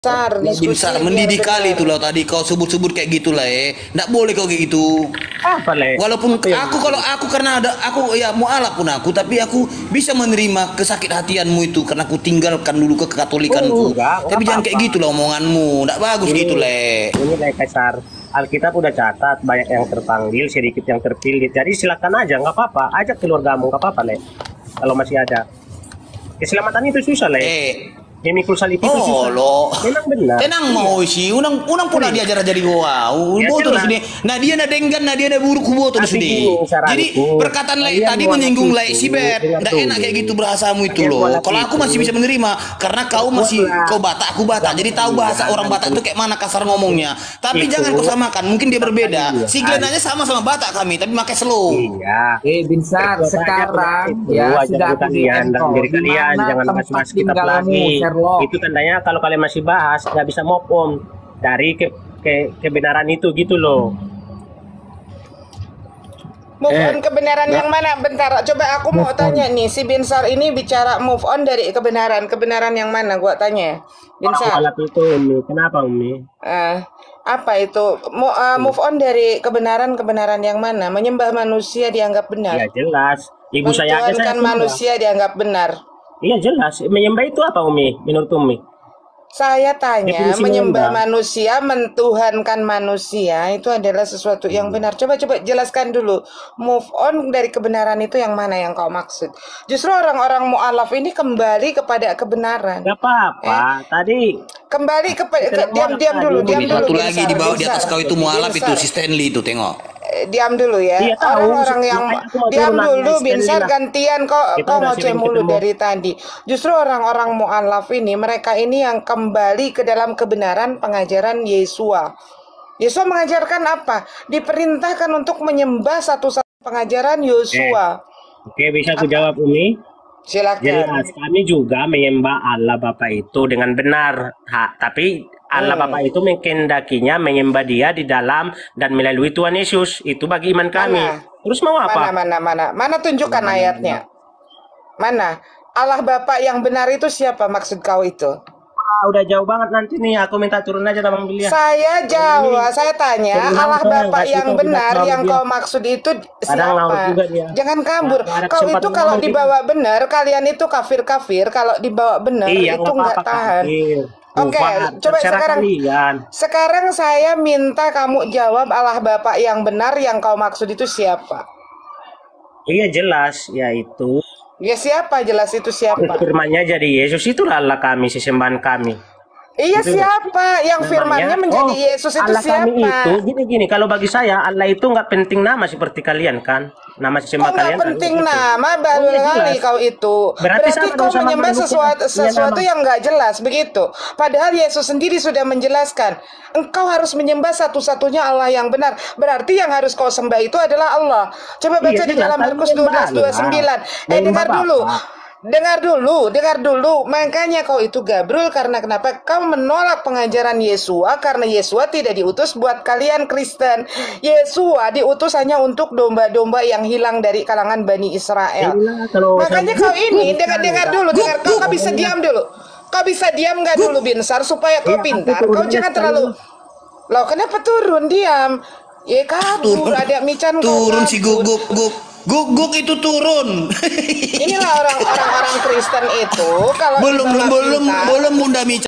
Besar diskusi Besar biar mendidik kali benar. itu loh tadi kau sebut-sebut kayak gitulah nggak boleh kau kayak gitu. Apa le? Walaupun Apa yang aku kalau aku karena ada aku ya mualaf pun aku tapi aku bisa menerima kesakit hatianmu itu karena aku tinggalkan dulu ke katolikanku. enggak Tapi jangan kayak apa-apa. gitu lah omonganmu, nggak bagus gitu le. Ini le Kaisar. Alkitab udah catat banyak yang terpanggil, sedikit yang terpilih. Jadi silakan aja, nggak apa-apa. Ajak keluargamu, nggak apa-apa le. Kalau masih ada. Keselamatan itu susah le. Memikul salib itu Oh susah. lo, Memang benar. tenang mau sih, unang pula diajar jadi gua. Ya, Boto jelas. sini. Nah dia na denggan, nah dia na buruk boto Tapi sini. gini, saranku, Jadi perkataan kalian tadi mau menyinggung anak Lek itu, si Bet. dengar Nggak dulu. enak kayak gitu bahasamu itu Kalian mau loh. anak Kalau aku itu, masih bisa menerima karena kau masih buatlah. kau Batak, aku Batak. Jadi tahu bahasa orang Batak itu kayak mana kasar ngomongnya. Tapi Itu. jangan kau samakan. Mungkin dia berbeda. Iya. Si Glenn aja sama-sama Batak kami, tapi pakai slow. Iya. Binsar, Itu sekarang itu, ya ajar sudah aku kalian dan DM diri kalian jangan bahas kitab lagi. Sherlock. Itu tandanya kalau kalian masih bahas nggak bisa move on dari kebenaran itu gitu loh. Move on kebenaran yang mana? Bentar, coba aku mau tanya nih, si Binsar ini bicara move on dari kebenaran. Kebenaran yang mana? Gua tanya. Binsar. Alat itu Umi, kenapa Umi? Apa itu? Move on dari kebenaran yang mana? Menyembah manusia dianggap benar. Ya jelas. Ibu saya aja saya Mentuhankan manusia dianggap benar. Iya jelas. Menyembah itu apa Umi? Menurut Umi? Saya tanya, Definisi menyembah menyembah. manusia, mentuhankan manusia itu adalah sesuatu yang benar. Coba jelaskan dulu. Move on dari kebenaran itu yang mana yang kau maksud? Justru orang-orang mu'alaf ini kembali kepada kebenaran. Gak apa-apa. Tadi Kembali kepada diam Ini dulu. satu lagi di bawah di atas Binsar. kau itu mualaf itu Binsar. si Stanley itu tengok. Diam dulu ya. Iya, tahu. Orang-orang yang Makanya aku mau diam turun dulu lagi, Binsar Stanley lah. gantian kok Kita kau udah ngoceh sering mulu ketemu. dari tadi. Justru orang-orang mu'alaf ini mereka ini yang kembali ke dalam kebenaran pengajaran Yesua. Yesua mengajarkan apa? Diperintahkan untuk menyembah satu-satu pengajaran Yosua. Oke, bisa aku jawab Umi? Silakan. Jelas, kami juga menyembah Allah Bapa itu dengan benar. Tapi Allah Bapa itu mengendakinya menyembah Dia di dalam dan melalui Tuhan Yesus. Itu bagi iman kami. Mana? Terus mau apa? Mana tunjukkan ayatnya. Mana? Allah Bapa yang benar itu siapa maksud kau itu? Udah jauh banget nanti nih. Aku minta turun aja Bang Bilia. Saya jawab, saya tanya, Jadi Allah langsung Bapa kasih yang tahu benar tidak yang tahu kau dia. maksud itu Kadang laut siapa? juga dia. Jangan kabur. Nggak ada Kau kesempatan itu kalau ngomong dibawa benar, kalian itu kafir-kafir. Kalau dibawa benar Iya, itu nggak apa-apa, tahan. kafir. Oke, Bukan, coba terserah sekarang. kalian. Sekarang saya minta kamu jawab Allah Bapa yang benar yang kau maksud itu siapa? Iya jelas, yaitu Ya siapa? Jelas itu siapa? firman-Nya jadi Yesus, itulah Allah kami, sesembahan kami. Iya Itu siapa? Yang firmannya menjadi Yesus itu Allah siapa? kami itu gini-gini, kalau bagi saya Allah itu nggak penting nama seperti kalian kan, nama Kok sesembah nggak kalian kan penting begitu. nama baru Oh, iya, kali jelas. kau itu. Berarti sama kau dong sama menyembah makhluk sesuatu nama. yang nggak jelas begitu. Padahal Yesus sendiri sudah menjelaskan, engkau harus menyembah satu-satunya Allah yang benar. Berarti yang harus kau sembah itu adalah Allah. Coba baca Iya, di jelas. dalam Tapi Markus menyembah 12:29. Allah. Dengar Menyembah dulu. Bapa. Dengar dulu. Makanya kau itu Gabriel karena kenapa? Kau menolak pengajaran Yesua karena Yesua tidak diutus buat kalian Kristen. Yesua diutus hanya untuk domba-domba yang hilang dari kalangan Bani Israel. Iyalah, kalau Makanya sama- kau ini dengar dulu, kau bisa diam dulu. Kau bisa diam nggak dulu Binsar supaya kau Iya, pintar. aku Kau turun jangan aja terlalu. Loh, kenapa turun? Diam. Ya kabur, ada mican kau Turun si kabur. guguk itu turun. Inilah orang-orang Kristen itu kalau belum dibawa pintar, Bunda Mica.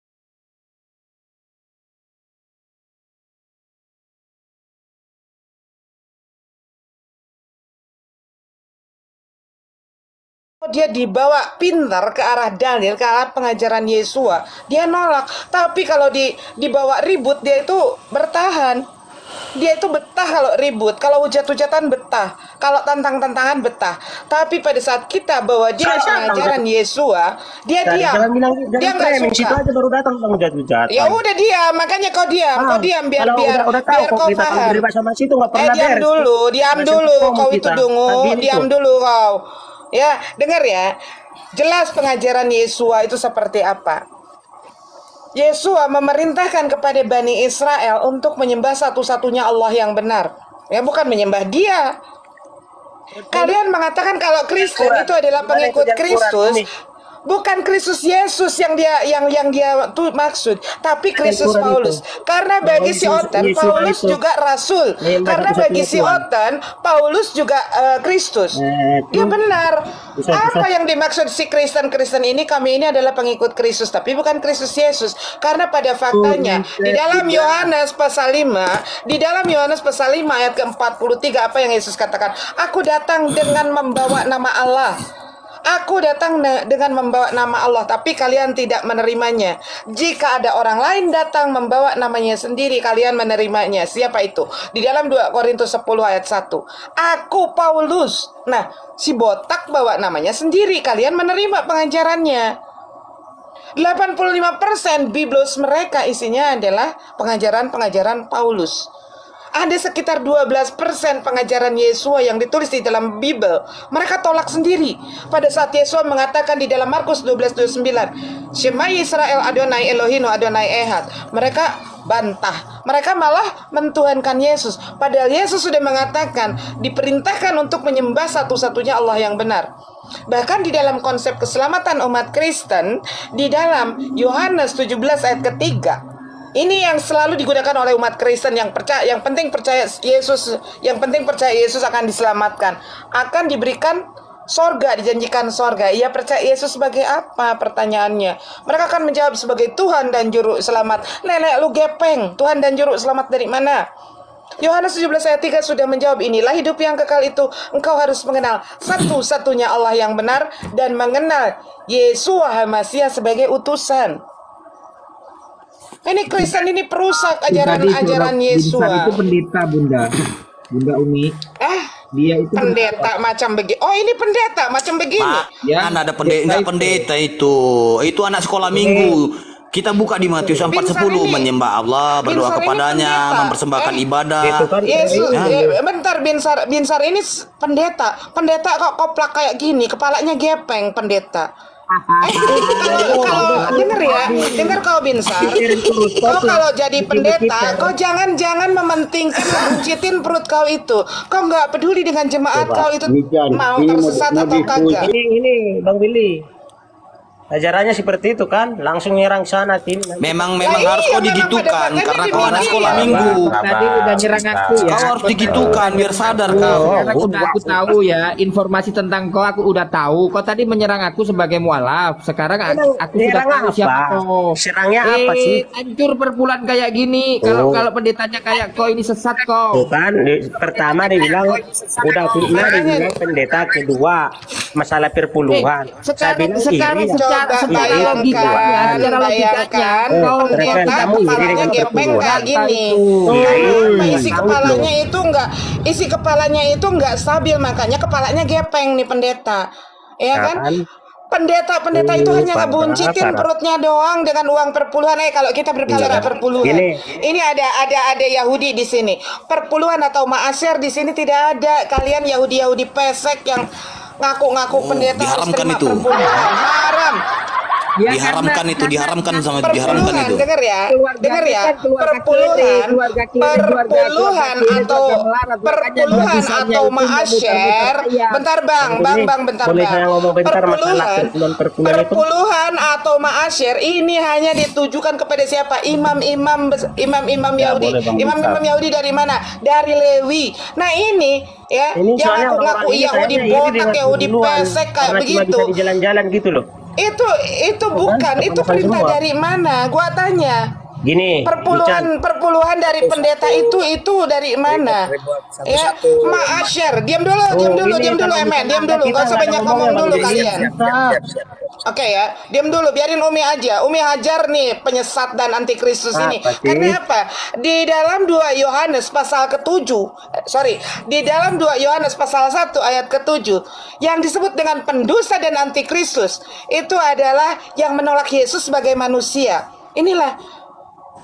dia dibawa pintar ke arah Daniel, ke arah pengajaran Yesua, dia nolak. Tapi kalau dibawa ribut, dia itu bertahan. Dia itu betah kalau ribut, kalau hujat-hujatan betah, kalau tantang-tantangan betah. Tapi pada saat kita bawa dia ke pengajaran Yesua, dia diam. Jangan bilang Dia jangan nggak framing, situ suka. aja baru datang bang hujat-hujat. Ya udah diam, makanya kau diam, biar udah tahu biar kok kau kita kalau paham. beribadah sama situ nggak pernah Diam beres. dulu, diam Macam dulu, ngomong kau itu kita. dungu, Tadi diam itu. dulu kau. Ya, dengar ya. Jelas pengajaran Yesua itu seperti apa. Yesua memerintahkan kepada Bani Israel untuk menyembah satu-satunya Allah yang benar. Ya, bukan menyembah dia. Kalian mengatakan kalau Kristen itu adalah pengikut Kristus. Bukan Kristus Yesus yang dia tuh maksud, tapi Kristus Paulus. Karena bagi si Otan, Paulus juga rasul. Karena bagi si Otan, Paulus juga Kristus. Ya benar. Apa yang dimaksud si Kristen ini? Kami ini adalah pengikut Kristus, tapi bukan Kristus Yesus. Karena pada faktanya di dalam Yohanes pasal 5, di dalam Yohanes pasal 5 ayat ke-43 apa yang Yesus katakan? Aku datang dengan membawa nama Allah. Aku datang dengan membawa nama Allah, tapi kalian tidak menerimanya. Jika ada orang lain datang membawa namanya sendiri, kalian menerimanya. Siapa itu? Di dalam 2 Korintus 10 ayat 1. Aku Paulus. Nah, si botak bawa namanya sendiri, kalian menerima pengajarannya. 85% biblos mereka isinya adalah pengajaran-pengajaran Paulus. Ada sekitar 12% pengajaran Yesua yang ditulis di dalam Bible mereka tolak sendiri. Pada saat Yesua mengatakan di dalam Markus 12:29, Shema Yisrael Adonai Elohinu Adonai Ehad, mereka bantah. Mereka malah mentuhankan Yesus. Padahal Yesus sudah mengatakan diperintahkan untuk menyembah satu-satunya Allah yang benar. Bahkan di dalam konsep keselamatan umat Kristen, di dalam Yohanes 17 ayat ketiga, ini yang selalu digunakan oleh umat Kristen yang penting percaya Yesus akan diselamatkan, akan diberikan sorga, dijanjikan sorga. Ia percaya Yesus sebagai apa? Pertanyaannya. Mereka akan menjawab sebagai Tuhan dan Juru Selamat. Nenek lu gepeng, Tuhan dan Juru Selamat dari mana? Yohanes 17 ayat 3 sudah menjawab, inilah hidup yang kekal itu, engkau harus mengenal satu-satunya Allah yang benar dan mengenal Yesua HaMasiah sebagai utusan. Ini Kristen ini perusak ajaran-ajaran Yesua. Itu pendeta, Bunda Umi. Dia itu pendeta macam begini. Oh, ini pendeta macam begini. Ya, kan ada pendeta itu. Itu anak sekolah minggu. Kita buka di Matius 4:10, menyembah Allah, berdoa kepadanya, mempersembahkan ibadah. Yesus, bentar Binsar ini pendeta. Pendeta kok koplak kayak gini, kepalanya gepeng pendeta. Kalau dengar kau Binsar, kau kalau jadi pendeta, kau jangan mementingkan buncitin perut kau itu. Kau nggak peduli dengan jemaat kau itu mau tersesat atau kagak. Ini Bang Billy, ajarannya seperti itu kan, langsung nyerang sana tim. Memang harus kau digitukan karena kau anak sekolah minggu. Tadi udah nyerang aku ya. Kau harus digitukan biar sadar kau. Aku tahu ya informasi tentang kau, aku udah tahu. Kau tadi menyerang aku sebagai mualaf. Sekarang aku sudah tahu siapa kau. Serangnya apa sih? Hancur perpulan kayak gini. Kalau pendetanya kayak kau ini sesat kau. Bukan, pertama dia bilang udah fitnah, dia bilang pendeta, kedua masalah perpuluhan. Saya bilang secara logikanya kau pendeta kepalanya gepeng kayak gini. Isi kepalanya itu enggak stabil, makanya kepalanya gepeng nih pendeta. Ya kan? Pendeta itu hanya ngebuncitin perutnya doang dengan uang perpuluhan. Kalau kita berbicara perpuluhan, ini ada Yahudi di sini. Perpuluhan atau maaser di sini tidak ada. Kalian Yahudi pesek yang ngaku-ngaku pendeta harus terima perpuluhan. Haram. Diharamkan itu, diharamkan sama diharamkan itu. Dengar ya, perpuluhan atau maasyir. Bentar bang. Perpuluhan atau maasyir ini hanya ditujukan kepada siapa? Imam-imam Yahudi. Imam-imam Yahudi dari mana? Dari Lewi. Nah ini ya, yang ngaku-ngaku Yahudi botak, Yahudi pesek kayak begitu. Bisa di jalan-jalan gitu loh. Itu bukan, itu perintah dari mana? Gua tanya. Gini, perpuluhan dari pendeta itu dari mana? Ya, maasyir. Diam dulu, Emen. Diam dulu. Enggak usah banyak ngomong dulu kalian. Oke ya, diam dulu, biarin Umi aja. Umi hajar nih penyesat dan antikristus ini. Karena apa? Di dalam 2 Yohanes pasal ke-7, di dalam 2 Yohanes pasal 1 ayat ke-7, yang disebut dengan pendusta dan antikristus, itu adalah yang menolak Yesus sebagai manusia. Inilah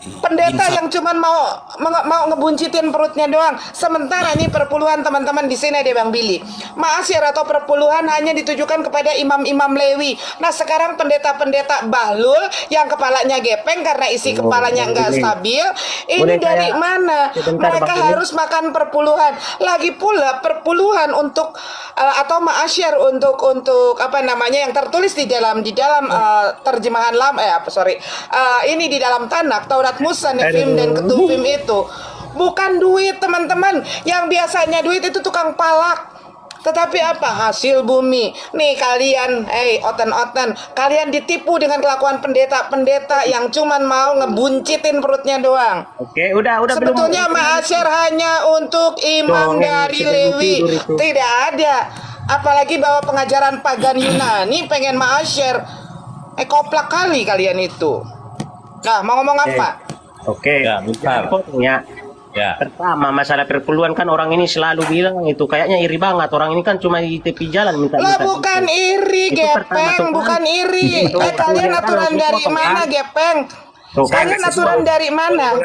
Pendeta yang cuman mau ngebuncitin perutnya doang. Sementara ini perpuluhan teman-teman di sini ada Bang Billy. Ma'asyir atau perpuluhan hanya ditujukan kepada imam-imam Lewi. Nah sekarang pendeta-pendeta bahlul yang kepalanya gepeng karena isi kepalanya nggak stabil. Ini dari mana? Mereka harus makan perpuluhan. Lagi pula perpuluhan untuk atau ma'asyir untuk apa namanya yang tertulis di dalam terjemahan ini di dalam Tanakh, Taurat Musa, Nefim dan Ketuvim itu bukan duit teman-teman. Yang biasanya duit itu tukang palak. Tetapi apa? Hasil bumi. Nih kalian, oten-oten, kalian ditipu dengan kelakuan pendeta-pendeta yang cuman mau ngebuncitin perutnya doang. Oke, udah sebetulnya ma'asyir hanya untuk imam dari Lewi. Tidak ada. Apalagi bawa pengajaran pagan Yunani pengen ma'asyir. Koplak kali kalian itu. Nah, mau ngomong apa? Oke, ya, bentar. Ya. Pertama, masalah perpuluhan kan orang ini selalu bilang itu kayaknya iri banget. Orang ini kan cuma di tepi jalan minta. Lah bukan iri, gepeng, bukan iri. Kalian aturan dari mana, gepeng? Kalian aturan dari mana?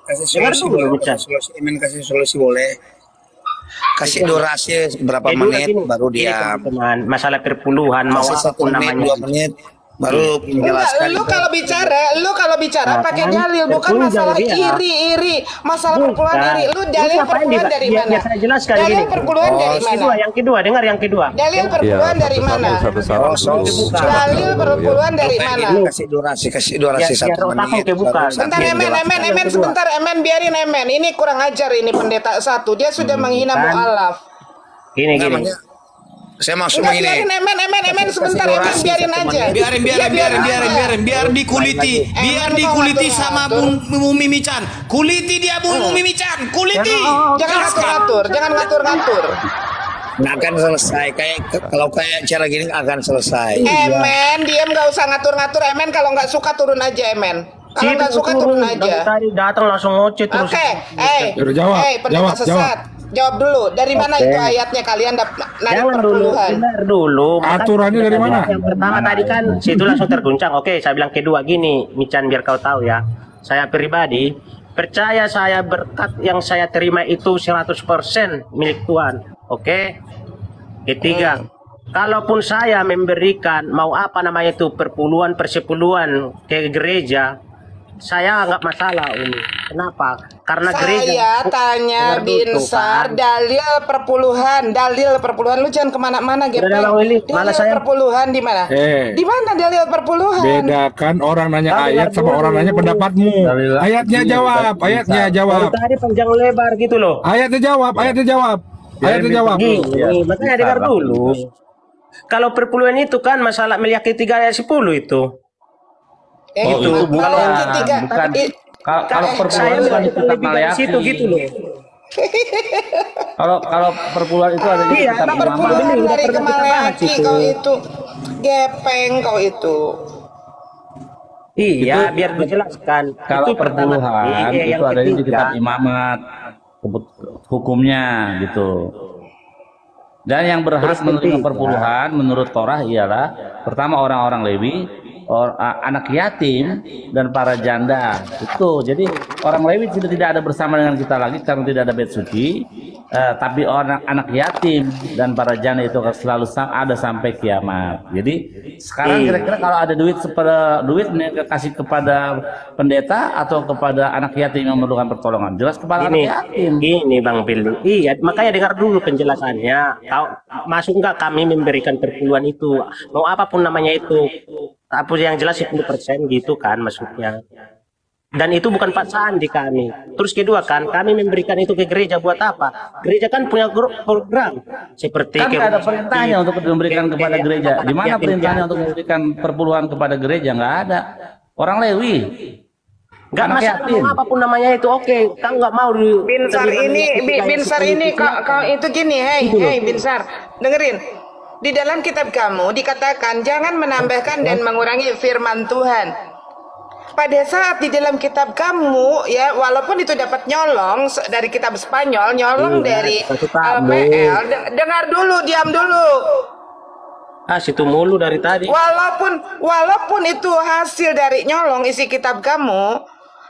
Kasih solusi boleh. Kasih durasi berapa menit baru dia. Masalah perpuluhan mau apapun namanya. 2 menit. Baru menjelaskan. Lu kalau bicara pakai dalil, bukan masalah iri, masalah perpuluhan iri. Lu dalil perpuluhan dari mana? Saya jelaskan dalil perpuluhan dari mana? Yang kedua, dengar yang kedua. Dalil perpuluhan dari mana? Dalil perpuluhan dari mana? Kasih durasi 1 menit. Bentar Emen sebentar biarin Emen. Ini kurang ajar ini pendeta satu. Dia sudah menghina mu'alaf. Gini. Saya maksud begini. Biarin Emen sebentar, Emen biarin aja. Biar dikuliti sama Bu Mimi Chan. Kuliti dia Bu Mimi Chan, kuliti. Jangan ngatur. Nggak akan selesai. Kalau cara gini akan selesai. Emen, diam, nggak usah ngatur-ngatur. Emen kalau nggak suka turun aja Emen. Kalau nggak suka turun aja. Tadi datang langsung ngoceh terus. Oke, pendeta sesat. Jawab dulu, dari mana itu ayatnya kalian narik perpuluhan? Dengar dulu. Aturannya dari mana? Yang pertama tadi kan situ langsung terguncang. Oke, saya bilang kedua gini, Mican biar kau tahu ya. Saya pribadi percaya saya berkat yang saya terima itu 100% milik Tuhan. Oke. Ketiga, kalaupun saya memberikan mau apa namanya itu perpuluhan persepuluhan ke gereja, saya nggak masalah ini. Kenapa? Karena gereja. Saya tanya Binsar dalil perpuluhan lu jangan kemana-mana Gepeng. Dalil perpuluhan di mana? Di mana dalil perpuluhan? Bedakan orang nanya ayat sama orang nanya pendapatmu. Ayatnya jawab. Tadi panjang lebar gitu loh. Ayatnya jawab. Makanya dengar dulu. Kalau perpuluhan itu kan masalah melihat 3 ayat 10 itu. Itu bukan. Kalau perpuluhan bukan di kitab Maleakhi. Gitu loh. Kalau perpuluhan itu ada di kitab perpuluhan dari Maleakhi kau itu. Gepeng kau itu. Iya, biar dijelaskan. Kalau perpuluhan itu ada di kitab Imamat, hukumnya gitu. Dan yang berhak menerima perpuluhan menurut Torah ialah pertama orang-orang Lewi, anak yatim dan para janda. Itu jadi orang Lewi tidak ada bersama dengan kita lagi karena tidak ada bait suci, tapi anak yatim dan para janda itu selalu ada sampai kiamat. Jadi sekarang kira-kira kalau ada duit kasih kepada pendeta atau kepada anak yatim yang memerlukan pertolongan, jelas kepada anak yatim. Gini Bang Billy, iya makanya dengar dulu penjelasannya. Tahu masuk nggak kami memberikan perpuluhan itu mau apapun namanya itu, apa yang jelas 10% gitu kan maksudnya. Dan itu bukan paksaan di kami. Terus kedua kan kami memberikan itu ke gereja buat apa? Gereja kan punya program seperti kan ada perintahnya untuk memberikan kepada gereja. Di mana perintahnya untuk memberikan perpuluhan kepada gereja? Nggak ada. Orang Lewi nggak masalah apapun namanya itu, oke. Kan nggak mau Binsar ini kau itu gini, hey Binsar, dengerin. Di dalam kitab kamu dikatakan jangan menambahkan dan mengurangi firman Tuhan. Pada saat di dalam kitab kamu ya, walaupun itu dapat nyolong dari kitab Spanyol, nyolong dari LPL, dengar dulu, diam dulu. Situ mulu dari tadi. Walaupun itu hasil dari nyolong isi kitab kamu,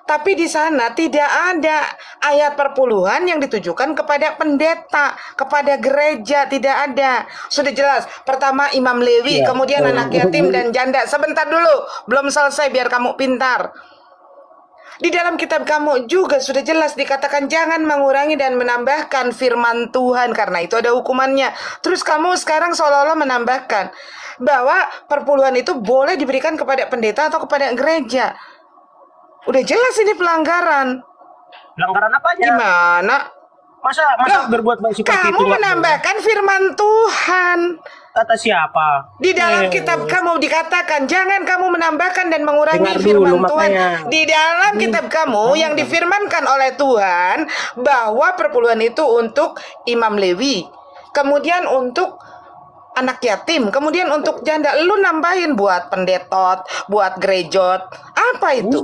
Tapi di sana tidak ada ayat perpuluhan yang ditujukan kepada pendeta, kepada gereja, tidak ada. Sudah jelas. Pertama Imam Lewi, kemudian anak yatim dan janda. Sebentar dulu, belum selesai biar kamu pintar. Di dalam kitab kamu juga sudah jelas dikatakan jangan mengurangi dan menambahkan firman Tuhan karena itu ada hukumannya. Terus kamu sekarang seolah-olah menambahkan bahwa perpuluhan itu boleh diberikan kepada pendeta atau kepada gereja. Udah jelas ini pelanggaran. Pelanggaran apa aja? Gimana? Masa berbuat baik seperti itu? Kamu menambahkan firman Tuhan. Kata siapa? Di dalam kitab kamu dikatakan jangan kamu menambahkan dan mengurangi Dengar firman dulu, Tuhan. makanya. Di dalam kitab kamu yang difirmankan oleh Tuhan bahwa perpuluhan itu untuk Imam Lewi, kemudian untuk anak yatim, kemudian untuk janda. Lu nambahin buat pendetot, buat gerejot. Apa itu?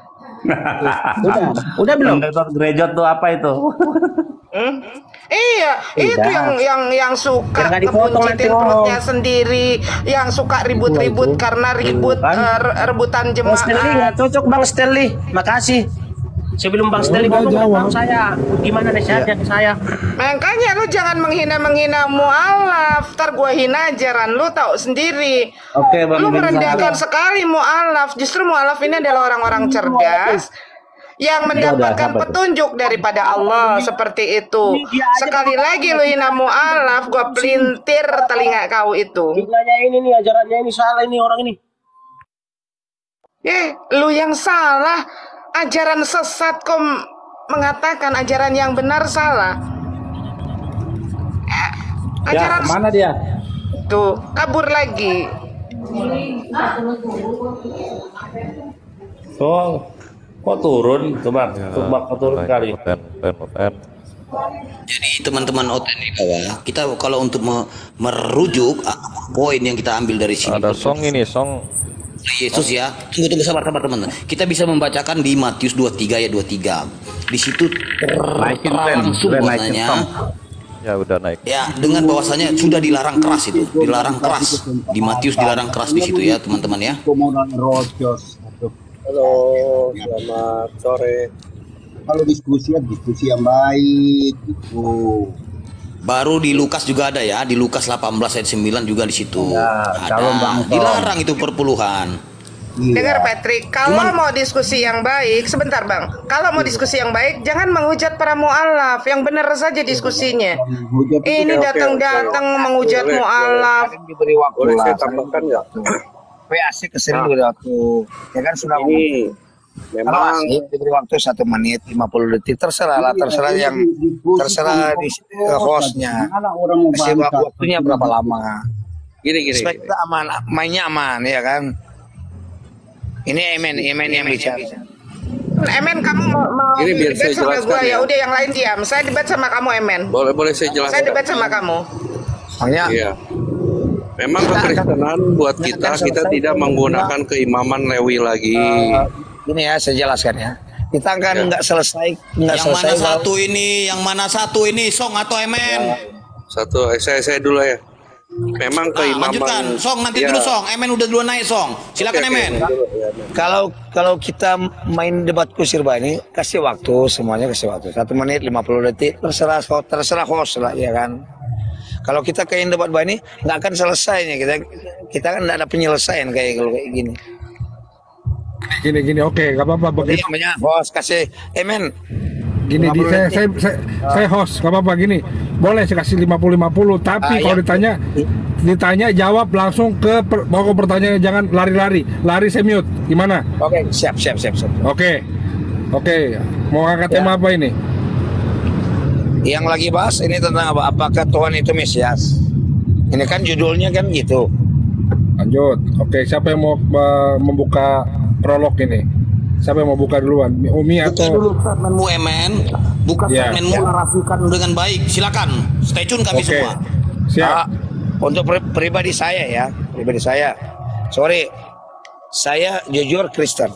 Udah belum? Pendeta gerejot tuh apa itu? Iya, itu yang suka Biar nggak dipotong ngebuncitin nanti, Om. perutnya sendiri, yang suka ribut-ribut karena rebutan Bang Stanley jemaat. nggak cocok Bang Stanley. Makasih. Sebelum Bang Stanley ngomong tentang saya, gimana nasihatnya ke saya? Makanya lu jangan menghina mu'alaf. Ntar gua hina ajaran lu, tahu sendiri. Oke, Bang. Lu merendahkan sekali mu'alaf. Justru mu'alaf ini adalah orang-orang cerdas yang mendapatkan petunjuk daripada Allah seperti itu. Sekali lagi lu hina mu'alaf, gua pelintir telinga kau itu. Hikmahnya ini nih, ajarannya ini salah ini orang ini. Lu yang salah. Ajaran sesat kok mengatakan ajaran yang benar salah. Ajaran Mana dia? tuh kabur lagi. Oh, kok turun? Coba turun kali. Jadi teman-teman OTN di bawah, kita kalau untuk merujuk poin yang kita ambil dari sini. Ada song ini, song Yesus ya. Tunggu sabar teman-teman. Kita bisa membacakan di Matius 23 ayat 23. Di situ langsung bahasanya. ya udah naik. Ya, dengan bahwasanya sudah dilarang keras itu. Dilarang keras. Di Matius dilarang keras di situ ya, teman-teman ya. Halo, selamat sore. Kalau diskusi yang baik gitu. Baru di Lukas juga ada ya, di Lukas 18 ayat 9 juga di situ. Ya, ada. Dilarang itu perpuluhan. Dengar Patrick, kalau mau diskusi yang baik, sebentar Bang. Kalau mau diskusi yang baik, jangan menghujat para mu'alaf, yang benar saja diskusinya. Ini datang-datang menghujat mu'alaf. Diberi waktu Boleh lah. saya tambahkan nggak? PAC kesini diberi waktu. Ya kan sudah Ini kalau memang asik diberi waktu 1 menit 50 detik terserah lah, terserah di hostnya. Kasih waktunya berapa lama? gini. Supaya kita aman, mainnya aman ya kan. Ini Emen yang bicara. Emen, kamu mau Ini biar debat saya sama jelaskan gua ya. ya? Udah yang lain diam. Saya debat sama kamu Emen. boleh saya jelaskan. Saya debat sama kamu. Makanya Iya. Memang kekristenan buat kita tidak menggunakan keimaman Lewi lagi. ini ya saya jelaskan ya. Kita kan nggak selesai, Yang mana satu ini? Yang mana satu ini? Song atau Emen? Satu, saya dulu ya. Memang Lanjutkan. keimaman. Song nanti Ya. dulu Song. Emen udah duluan naik Song. Silakan Oke, Emen. dulu, ya. Kalau kita main debat kusir ini kasih waktu, semuanya kasih waktu 1 menit 50 detik terserah host lah ya kan. Kalau kita kayak debat ini nggak akan selesainya, kita kan nggak ada penyelesaian kalau kayak gini. Gini, oke, gak apa-apa Jadi begitu. namanya host kasih Emen. Gini, saya host, gak apa-apa gini. Boleh saya kasih 50-50, tapi kalau ditanya jawab langsung ke pokok pertanyaannya, jangan lari-lari. Lari saya mute. Gimana? Oke, siap. Oke. Mau angkat tema apa ini? Yang lagi bahas ini tentang apa? Apakah Tuhan itu Mesias? Ini kan judulnya kan gitu. Lanjut. Oke, siapa yang mau membuka prolog ini? Siapa yang mau buka duluan? Umi Buka atau dulu fragmenmu Emen. Buka Ya. fragmenmu, narasikan dengan baik. Silakan. Stay tune kami Oke. semua. Siap. Untuk pribadi saya, sorry, saya jujur Kristen.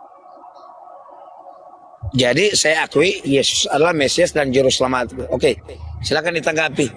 Jadi saya akui Yesus adalah Mesias dan Juru Selamat. Oke, silakan ditanggapi.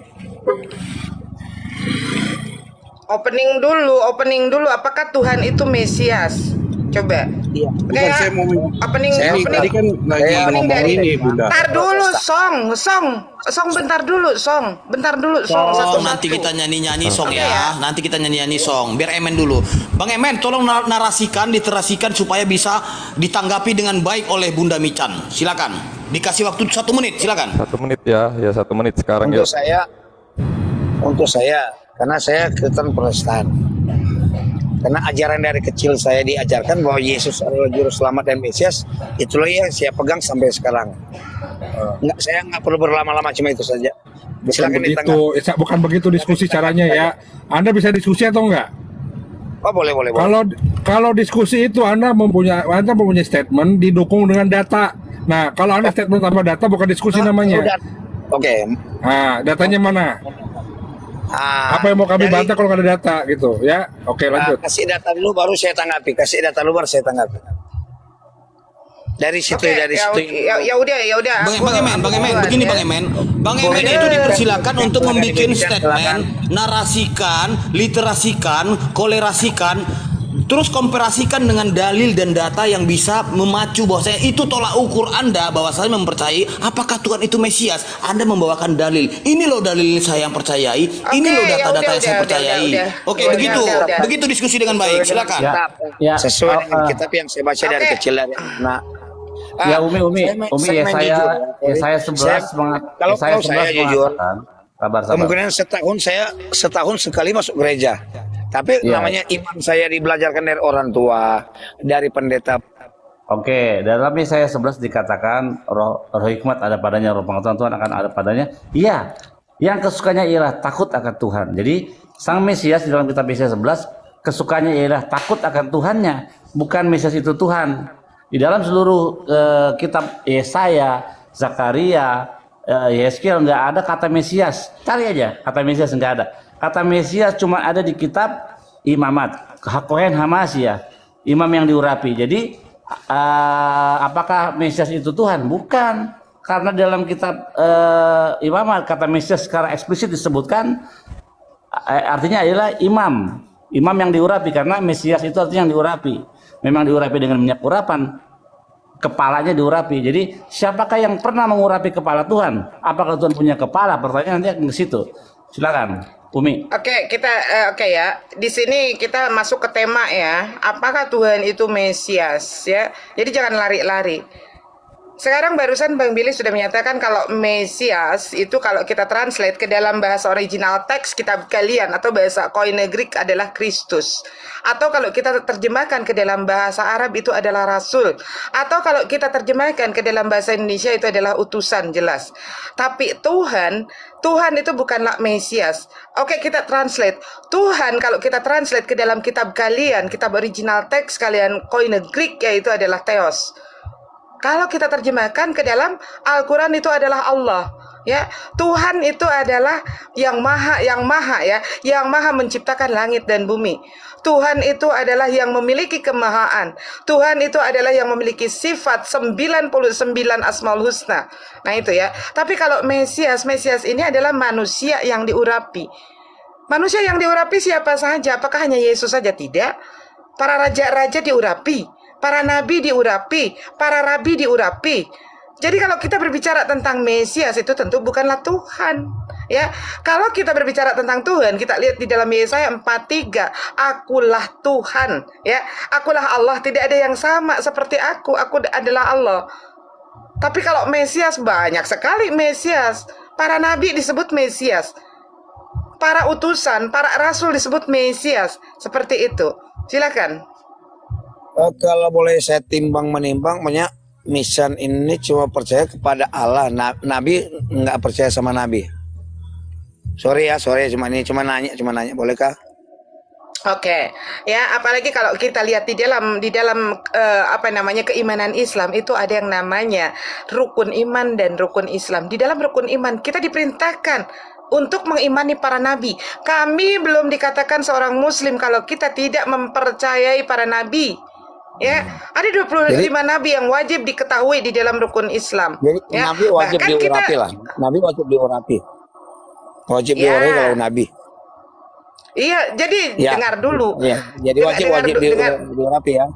Opening dulu. Apakah Tuhan itu Mesias? Coba. Iya. Bukan saya mau opening tadi kan lagi opening ngomong dari ini Bunda. Bentar dulu, bentar dulu, satu-satu. Nanti kita nyanyi-nyanyi song ya. Nanti kita nyanyi-nyanyi song. Biar Emen dulu. Bang Emen, tolong narasikan, diterasikan supaya bisa ditanggapi dengan baik oleh Bunda Mican. Silakan. Dikasih waktu 1 menit, silakan. 1 menit ya, 1 menit sekarang ya. Untuk saya, karena saya Kristen Protestan. Karena ajaran dari kecil saya diajarkan bahwa Yesus adalah juru selamat dan Mesias, itulah yang saya pegang sampai sekarang. Saya nggak perlu berlama-lama, cuma itu saja. Bukan begitu diskusi caranya ya. Anda bisa diskusi atau enggak? Oh, boleh. Kalau diskusi itu Anda mempunyai statement didukung dengan data. Nah, kalau Anda statement tanpa data bukan diskusi namanya. Oke. Nah, datanya mana? Apa yang mau kami bantah kalau nggak ada data gitu ya? Oke, lanjut. Kasih data dulu baru saya tanggapi. Dari situ. Ya udah. Bang Emen, begini Bang Emen. Bang Emen itu dipersilakan untuk membuat statement, narasikan, literasikan, kolerasikan, terus komparasikan dengan dalil dan data yang bisa memacu bahwasanya itu tolak ukur Anda bahwasanya mempercayai apakah Tuhan itu Mesias. Anda membawakan dalil. Ini loh dalil saya yang percayai. Ini loh data-data yang saya percayai. Oke, begitu diskusi dengan baik. Silakan. Ya. Sesuai dengan kitab yang saya baca dari kecil dari anak. Ya Umi saya 11 kalau saya jujur, sabar. kemungkinan setahun sekali masuk gereja. Tapi namanya iman saya dibelajarkan dari orang tua, dari pendeta. Oke, dalam Yesaya 11 dikatakan roh hikmat ada padanya, roh pengetahuan Tuhan akan ada padanya. Iya, yang kesukanya ialah takut akan Tuhan. Jadi Sang Mesias di dalam kitab Yesaya 11 kesukanya ialah takut akan Tuhannya, bukan Mesias itu Tuhan. Di dalam seluruh kitab Yesaya, Zakaria, Yeskiel nggak ada kata Mesias. Cari aja kata Mesias, nggak ada. Kata Mesias cuma ada di kitab Imamat, Kohen Hamasya, imam yang diurapi. Jadi apakah Mesias itu Tuhan? Bukan. Karena dalam kitab Imamat kata Mesias secara eksplisit disebutkan, artinya adalah imam yang diurapi, karena Mesias itu artinya yang diurapi. Memang diurapi dengan minyak urapan, kepalanya diurapi. Jadi siapakah yang pernah mengurapi kepala Tuhan? Apakah Tuhan punya kepala? Pertanyaan nanti akan ke situ. Silakan, Umi. Oke, ya. Di sini kita masuk ke tema ya. Apakah Tuhan itu Mesias ya? Jadi jangan lari-lari. Sekarang barusan Bang Billy sudah menyatakan kalau Mesias itu kalau kita translate ke dalam bahasa original teks kitab kalian atau bahasa Koine Greek adalah Kristus. Atau kalau kita terjemahkan ke dalam bahasa Arab itu adalah Rasul. Atau kalau kita terjemahkan ke dalam bahasa Indonesia itu adalah utusan, jelas. Tapi Tuhan itu bukanlah Mesias. Oke, kita translate. Tuhan kalau kita translate ke dalam kitab kalian, kitab original teks kalian Koine Greek yaitu adalah Theos. Kalau kita terjemahkan ke dalam Al-Quran itu adalah Allah, ya. Tuhan itu adalah yang maha ya, yang maha menciptakan langit dan bumi. Tuhan itu adalah yang memiliki kemahaan. Tuhan itu adalah yang memiliki sifat 99 Asmaul Husna. Nah itu ya. Tapi kalau Mesias ini adalah manusia yang diurapi. Manusia yang diurapi siapa saja? Apakah hanya Yesus saja? Tidak. Para raja-raja diurapi. Para nabi diurapi, para rabi diurapi. Jadi kalau kita berbicara tentang Mesias itu tentu bukanlah Tuhan, ya. Kalau kita berbicara tentang Tuhan, kita lihat di dalam Yesaya 4:3, akulah Tuhan, ya. Akulah Allah, tidak ada yang sama seperti aku adalah Allah. Tapi kalau Mesias banyak sekali Mesias. Para nabi disebut Mesias. Para utusan, para rasul disebut Mesias, seperti itu. Silakan. Kalau boleh saya timbang-menimbang, banyak Misan ini cuma percaya kepada Allah. Nabi nggak percaya sama Nabi. Sorry ya, cuma nanya, bolehkah? Oke, ya apalagi kalau kita lihat di dalam keimanan Islam itu ada yang namanya rukun iman dan rukun Islam. Di dalam rukun iman kita diperintahkan untuk mengimani para nabi. Kami belum dikatakan seorang muslim kalau kita tidak mempercayai para nabi. Ya, ada 25 nabi yang wajib diketahui di dalam rukun Islam. Jadi ya, nabi wajib diurapi lah. Nabi wajib diurapi. Wajib diurapi kalau nabi. Iya, jadi dengar dulu. Iya, jadi wajib diurapi ya.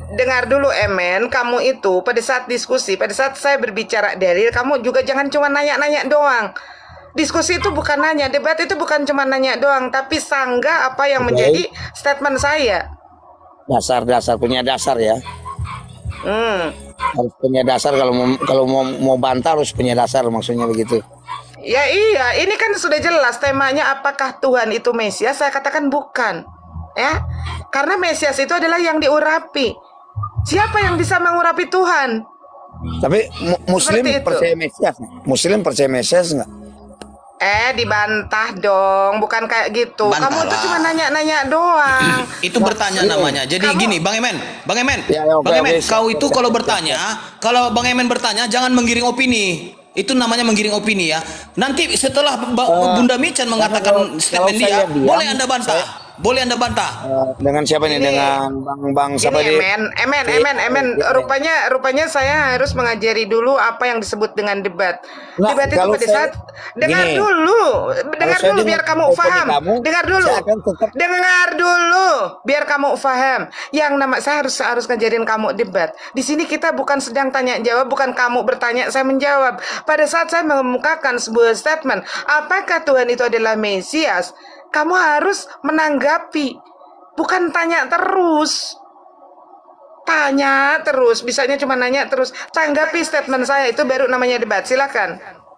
dengar dulu Emen, kamu itu pada saat diskusi, pada saat saya berbicara dalil, kamu juga jangan cuma nanya-nanya doang. Diskusi itu bukan nanya, debat itu bukan cuma nanya doang, tapi sanggah apa yang menjadi statement saya. Dasar punya dasar ya. Harus punya dasar, kalau mau bantah harus punya dasar, maksudnya begitu. Ya iya, ini kan sudah jelas temanya apakah Tuhan itu Mesias, saya katakan bukan. Ya. Karena Mesias itu adalah yang diurapi. Siapa yang bisa mengurapi Tuhan? Tapi Muslim percaya Mesias? Muslim percaya Mesias nggak? Dibantah dong, bukan kayak gitu. Bantah Kamu tuh lah. cuma nanya-nanya doang. Itu bertanya namanya. Jadi gini, Bang Emen, Ya, oke, Bang Emen, oke. kau itu kalau Bang Emen bertanya, jangan menggiring opini. Itu namanya menggiring opini ya. Nanti setelah Bunda Michan mengatakan statement kalau saya dia, diam, boleh Anda bantah. Boleh Anda bantah. Dengan siapa nih? Dengan Bang siapa Ini dia? Emen. Rupanya saya harus mengajari dulu apa yang disebut dengan debat. Nah, Debat itu kalau pada saya- saat dengar gini, dulu saya biar dengar kamu opini paham. kamu, Dengar dulu. saya akan tetap- Dengar dulu biar kamu paham. Yang saya harus ngajarin kamu debat. Di sini kita bukan sedang tanya jawab, bukan kamu bertanya saya menjawab. Pada saat saya mengemukakan sebuah statement, apakah Tuhan itu adalah Mesias? Kamu harus menanggapi, bukan tanya terus. Tanya terus, bisanya cuma nanya terus. Tanggapi statement saya, itu baru namanya debat. Silakan.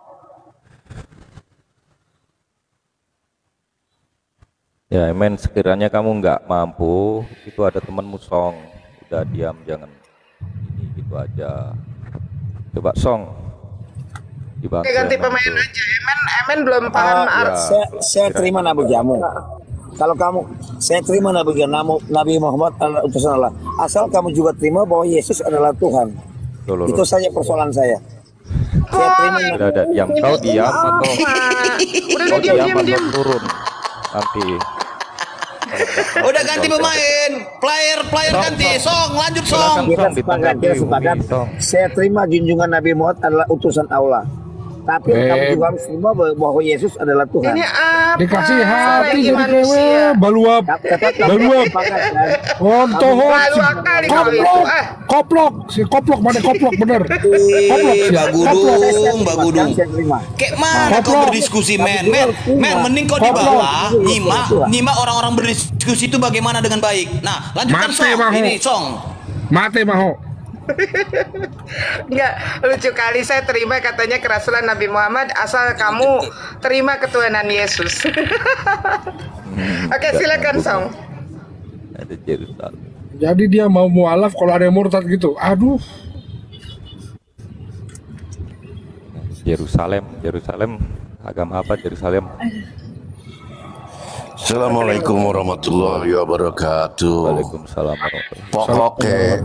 Ya, Emen, sekiranya kamu nggak mampu, itu ada temanmu Song. Udah diam, jangan ini gitu aja. Coba Song, dibantu. Ganti Emen pemain tuh. aja. Emen belum paham arti. Saya terima Nabi Jamu. Kalau saya terima Nabi Muhammad adalah utusan Allah. Asal kamu juga terima bahwa Yesus adalah Tuhan. Loh. Itu saja persoalan saya. Saya terima. Udah ada diam, kau diam atau kau diam atau turun nanti. Udah ganti pemain. Player ganti. Song, lanjut Song. Kita sepakat. Saya terima junjungan Nabi Muhammad adalah utusan Allah. Tapi kamu juga harus terima bahwa Yesus adalah Tuhan. Ini apa? Dikasih hati lagi jadi manusia? cewek, baluap, baluap, kontohot, Baluap kali kau itu. koplok mana koplok bener, koplok si Mbak Gudung. Kayak mana kau berdiskusi, men, mending kau di bawah nyimak orang-orang berdiskusi itu bagaimana dengan baik. Nah, lanjutkan Mate, Song. Maho. Ini Song. mate maho. Enggak, lucu kali saya terima katanya kerasulan Nabi Muhammad asal kamu terima ketuhanan Yesus. Oke, silakan Song. Ada Yerusalem. Jadi dia mau mualaf kalau ada yang murtad gitu. Aduh, Yerusalem, agama apa Yerusalem? Assalamualaikum warahmatullahi wabarakatuh. Waalaikumsalam warahmatullahi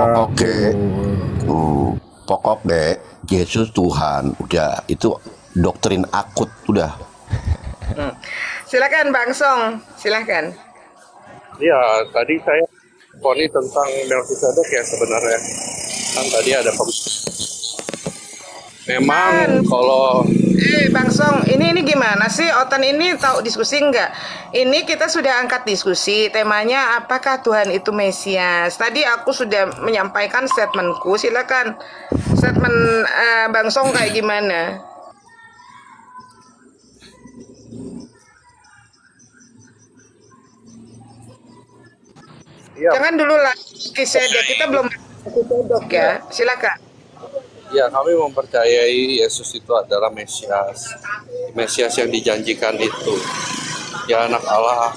Pokoknya Yesus Tuhan, udah itu doktrin akut udah. Silakan Bang Song, silakan. Ya, tadi saya poni tentang Melkisedek ya sebenarnya. Kan tadi ada memang kalau Bang Song, ini gimana sih? Otan ini tahu diskusi enggak? Ini kita sudah angkat diskusi, temanya apakah Tuhan itu Mesias. Tadi aku sudah menyampaikan statementku, silakan. Statement Bang Song kayak gimana? ya, Jangan dulu lah, Melkisedek, kita belum Melkisedek ya. Silakan. ya kami mempercayai Yesus itu adalah Mesias. Mesias yang dijanjikan itu. Ya anak Allah.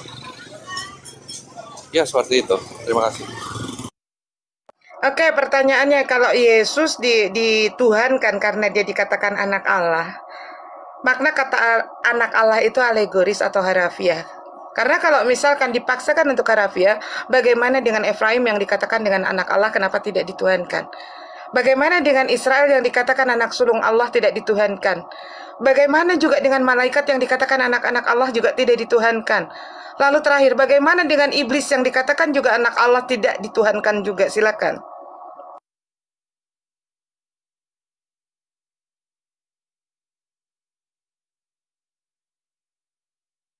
Ya seperti itu. Terima kasih. Oke, pertanyaannya kalau Yesus dituhankan karena dia dikatakan anak Allah, makna kata anak Allah itu alegoris atau harafiah? Karena kalau misalkan dipaksakan untuk harafiah, bagaimana dengan Efraim yang dikatakan dengan anak Allah kenapa tidak dituhankan? Bagaimana dengan Israel yang dikatakan anak sulung Allah tidak dituhankan? Bagaimana juga dengan malaikat yang dikatakan anak-anak Allah juga tidak dituhankan? Lalu terakhir, bagaimana dengan iblis yang dikatakan juga anak Allah tidak dituhankan juga? Silakan.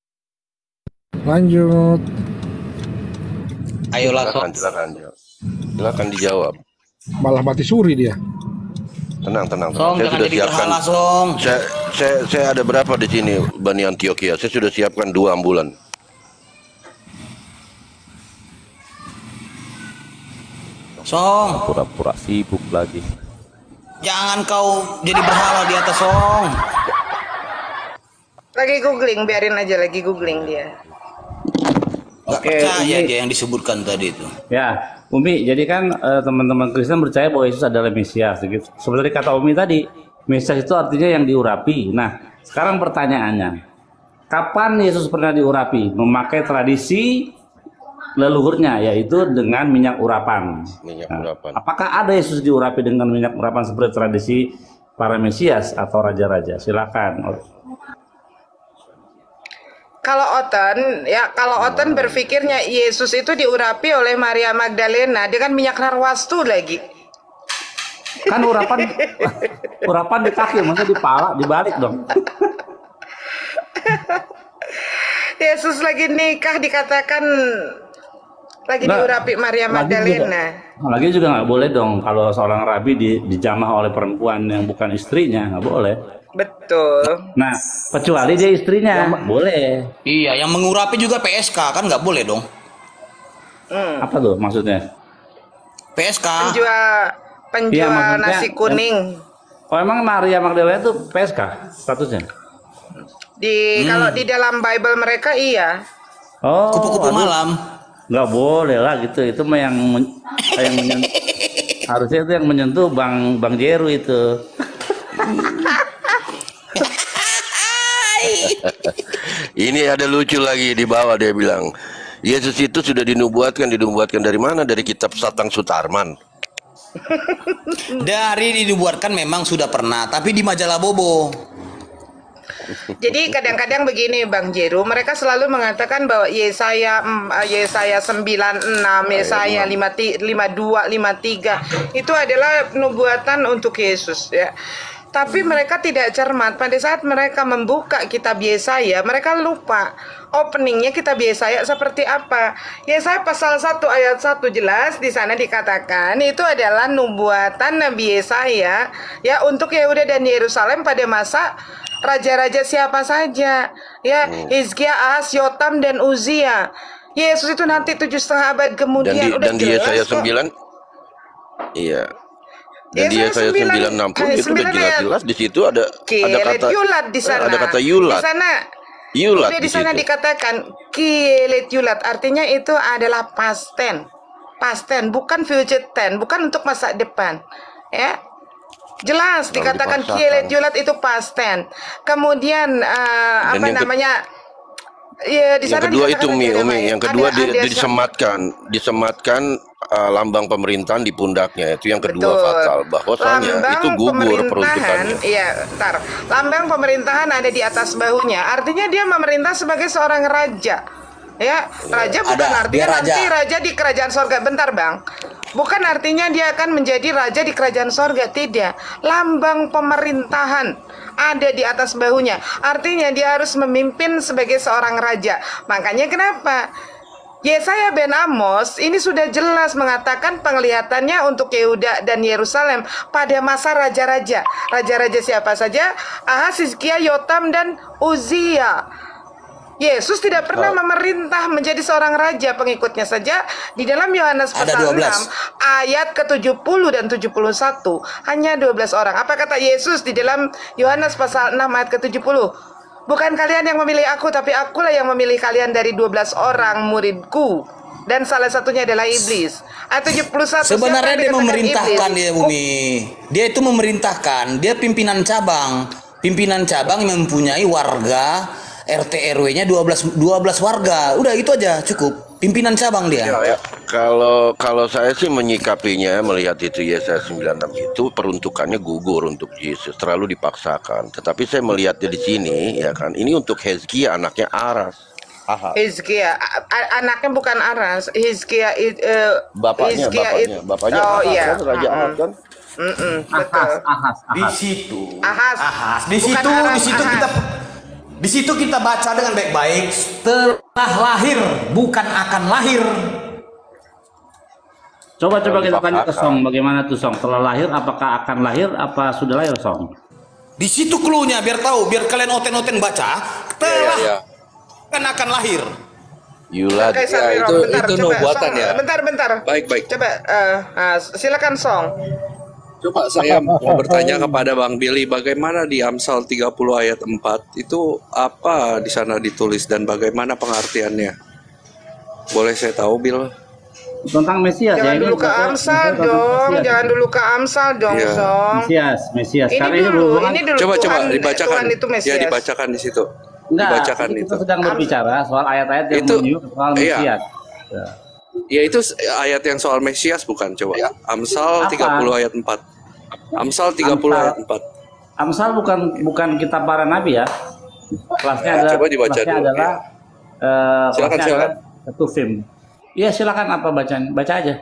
lanjut. Ayolah Song. Silakan. Silakan dijawab. Malah mati suri dia. Tenang. Song, Saya jangan sudah jadi siapkan. berhala, Song. Saya ada berapa di sini, Bani Antioquia? Saya sudah siapkan 2 ambulan. Song, Pura-pura sibuk lagi. jangan kau jadi berhala di atas, Song. Lagi googling, biarin aja lagi googling dia. Gak percaya dia yang disebutkan tadi itu. Ya, Umi, jadi kan teman-teman Kristen percaya bahwa Yesus adalah Mesias. Gitu. Seperti kata Umi tadi, Mesias itu artinya yang diurapi. Nah, sekarang pertanyaannya, kapan Yesus pernah diurapi? Memakai tradisi leluhurnya, yaitu dengan minyak urapan. Apakah ada Yesus diurapi dengan minyak urapan seperti tradisi para Mesias atau raja-raja? Silakan. Kalau Oten berpikirnya Yesus itu diurapi oleh Maria Magdalena dengan minyak narwastu lagi. Kan urapan di kaki, maksudnya di pala, dibalik dong. Yesus lagi nikah dikatakan lagi diurapi Maria Magdalena. Lagi juga nggak boleh dong kalau seorang rabi dijamah oleh perempuan yang bukan istrinya, nggak boleh. Betul. Nah, kecuali dia istrinya, boleh. Iya, yang mengurapi juga PSK kan nggak boleh dong. Apa tuh maksudnya? PSK. Penjual Iya, nasi kuning. Oh, emang Maria Magdalena itu PSK statusnya? Kalau di dalam Bible mereka iya. Oh, kupu-kupu malam. Nggak boleh lah gitu. Itu mah harusnya itu yang menyentuh Bang Jeru itu. Ini ada lucu lagi di bawah, dia bilang Yesus itu sudah dinubuatkan dari mana? Dari kitab Satang Sutarman. Dari dinubuatkan memang sudah pernah, tapi di majalah Bobo. Jadi kadang-kadang begini Bang Jeru, mereka selalu mengatakan bahwa Yesaya 96, Yesaya 52, 53 itu adalah nubuatan untuk Yesus ya. Tapi mereka tidak cermat. Pada saat mereka membuka kitab Yesaya, mereka lupa openingnya kitab Yesaya seperti apa. Yesaya pasal 1 ayat 1 jelas di sana dikatakan itu adalah nubuatan Nabi Yesaya ya untuk Yehuda dan Yerusalem pada masa raja-raja siapa saja ya, Hizkia, Ahaz, Yotam dan Uzia. Yesus itu nanti 7,5 abad kemudian dan di Yesaya 9 iya. Dan dia saya 960 itu udah jelas-jelas di situ ada kata yulat di sana. Ada kata yulat. Di sana yulat di sana dikatakan kielet yulat, artinya itu adalah past tense. Past tense, bukan future tense, bukan untuk masa depan. Ya. Jelas dikatakan kielet yulat itu past tense. Kemudian ya, di sana yang kedua itu Umi, yang kedua disematkan lambang pemerintahan di pundaknya, itu yang kedua. Betul. Fatal bahwasanya itu gugur peruntukannya. Iya, lambang pemerintahan ada di atas bahunya, artinya dia memerintah sebagai seorang raja. Ya, raja bukan artinya nanti raja di kerajaan sorga. Bentar Bang, bukan artinya dia akan menjadi raja di kerajaan sorga, tidak. Lambang pemerintahan ada di atas bahunya, artinya dia harus memimpin sebagai seorang raja. Makanya kenapa Yesaya ben Amos ini sudah jelas mengatakan penglihatannya untuk Yehuda dan Yerusalem pada masa raja-raja. Raja-raja siapa saja? Ahaz, Hizkia, Yotam dan Uzia. Yesus tidak pernah memerintah menjadi seorang raja, pengikutnya saja di dalam Yohanes pasal 6 ayat ke-70 dan 71 hanya 12 orang. Apa kata Yesus di dalam Yohanes pasal 6 ayat ke-70? Bukan kalian yang memilih aku, tapi akulah yang memilih kalian dari 12 orang muridku, dan salah satunya adalah iblis. Ayat 71. Sebenarnya dia memerintahkan dia Bumi. Dia itu memerintahkan, dia pimpinan cabang. Pimpinan cabang yang mempunyai warga RT RW-nya 12 warga. Udah itu aja cukup. Pimpinan cabang dia. Ya. Kalau saya sih menyikapinya, melihat itu Yesaya 96 itu peruntukannya gugur untuk Yesus, terlalu dipaksakan. Tetapi saya melihatnya di sini ya kan, ini untuk Hizkia anaknya Aras. Hizkia anaknya bukan Aras. Hizkia bapaknya. Oh iya. Raja Ahaz kan. Betul. Di situ. Ahaz. Di situ kita baca dengan baik-baik, setelah lahir, bukan akan lahir. Coba Kalau kita tanya ke dipaksakan. Song, bagaimana tuh Song? Setelah lahir, apakah akan lahir, apa sudah lahir Song? Di situ clue-nya biar tahu, biar kalian oten-oten baca, telah Iya. kan akan lahir. Yulad. Oke, Ya, Samiro, itu bentar, coba, nubuatan Song, ya. bentar. Baik. Coba, silakan Song. Coba saya mau bertanya kepada Bang Billy, bagaimana di Amsal 30 ayat 4 itu apa di sana ditulis dan bagaimana pengertiannya? Boleh saya tahu, Bill? Tentang Mesias Jangan ya. dulu ke Amsal dong, jangan dulu ke Amsal dong, Iya. Song. Mesias. Ini Karena dulu, berhubungan- ini dulu. Coba Tuhan, dibacakan. Tuhan itu Mesias. Ya, dibacakan di situ. Enggak, Dibacakan kita itu. sedang berbicara soal ayat-ayat yang Itu- menyinggung soal iya. Mesias. Ya. Ya itu ayat yang soal Mesias bukan? Coba. Amsal Apa? 30 ayat 4. Amsal 30 Amsal. ayat 4. Amsal bukan kitab para nabi ya. Kelasnya Ya, adalah coba dibaca kelasnya dulu, adalah Silakan, kelasnya silakan. adalah Ketuvim. Iya, silakan apa bacaan? Baca aja.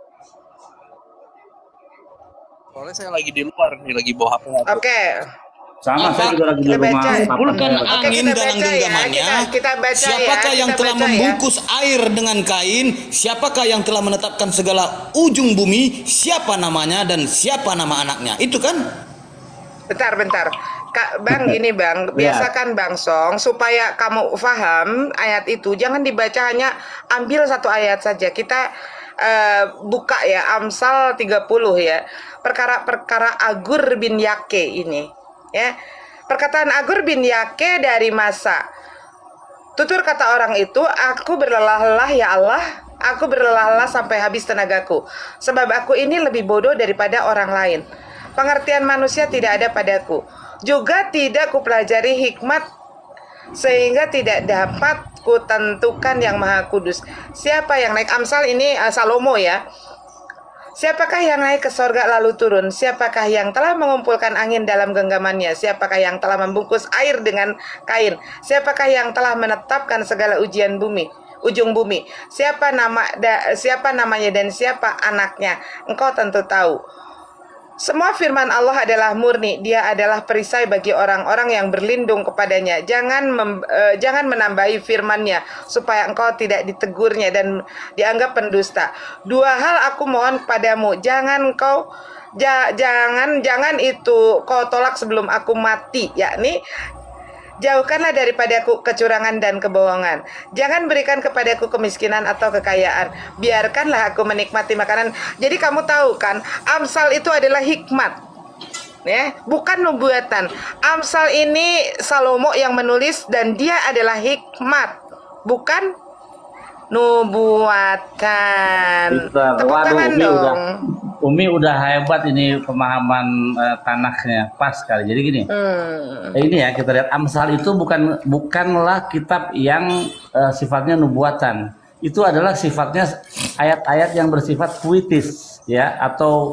Soalnya saya lagi di luar nih, lagi bawa HP. Oke. Sama, saya juga lagi di Kita rumah. baca. papa Kumpulkan saya. Oke, angin kita dalam baca ya, genggamannya. kita baca ya, Siapakah yang kita telah baca ya. membungkus air dengan kain? Siapakah yang telah menetapkan segala ujung bumi? Siapa namanya dan siapa nama anaknya? Itu kan? Bentar. Kak, Bang, gini Bang, biasakan Bang Song supaya kamu paham ayat itu. Jangan dibaca hanya ambil satu ayat saja. Kita buka ya Amsal 30 ya. Perkara-perkara Agur bin Yake ini, ya. Perkataan Agur bin Yake dari Masa. Tutur kata orang itu, aku berlelah-lelah ya Allah, aku berlelah-lelah sampai habis tenagaku. Sebab aku ini lebih bodoh daripada orang lain. Pengertian manusia tidak ada padaku. Juga tidak kupelajari hikmat sehingga tidak dapat kutentukan yang maha kudus. Siapa yang naik? Amsal ini Salomo ya. Siapakah yang naik ke sorga lalu turun? Siapakah yang telah mengumpulkan angin dalam genggamannya? Siapakah yang telah membungkus air dengan kain? Siapakah yang telah menetapkan segala ujung bumi? Siapa namanya dan siapa anaknya? Engkau tentu tahu. Semua firman Allah adalah murni. Dia adalah perisai bagi orang-orang yang berlindung kepadanya. Jangan menambahi firman-Nya supaya engkau tidak ditegurnya dan dianggap pendusta. Dua hal aku mohon padamu, jangan itu kau tolak sebelum aku mati, yakni jauhkanlah daripadaku kecurangan dan kebohongan. Jangan berikan kepadaku kemiskinan atau kekayaan. Biarkanlah aku menikmati makanan. Jadi kamu tahu kan, Amsal itu adalah hikmat. Ya, bukan nubuatan. Amsal ini Salomo yang menulis dan dia adalah hikmat, bukan nubuatan. Tepuk tangan dong. Umi udah hebat ini pemahaman tanahnya pas sekali. Jadi gini, ini ya kita lihat Amsal itu bukanlah kitab yang sifatnya nubuatan. Itu adalah sifatnya ayat-ayat yang bersifat puitis ya, atau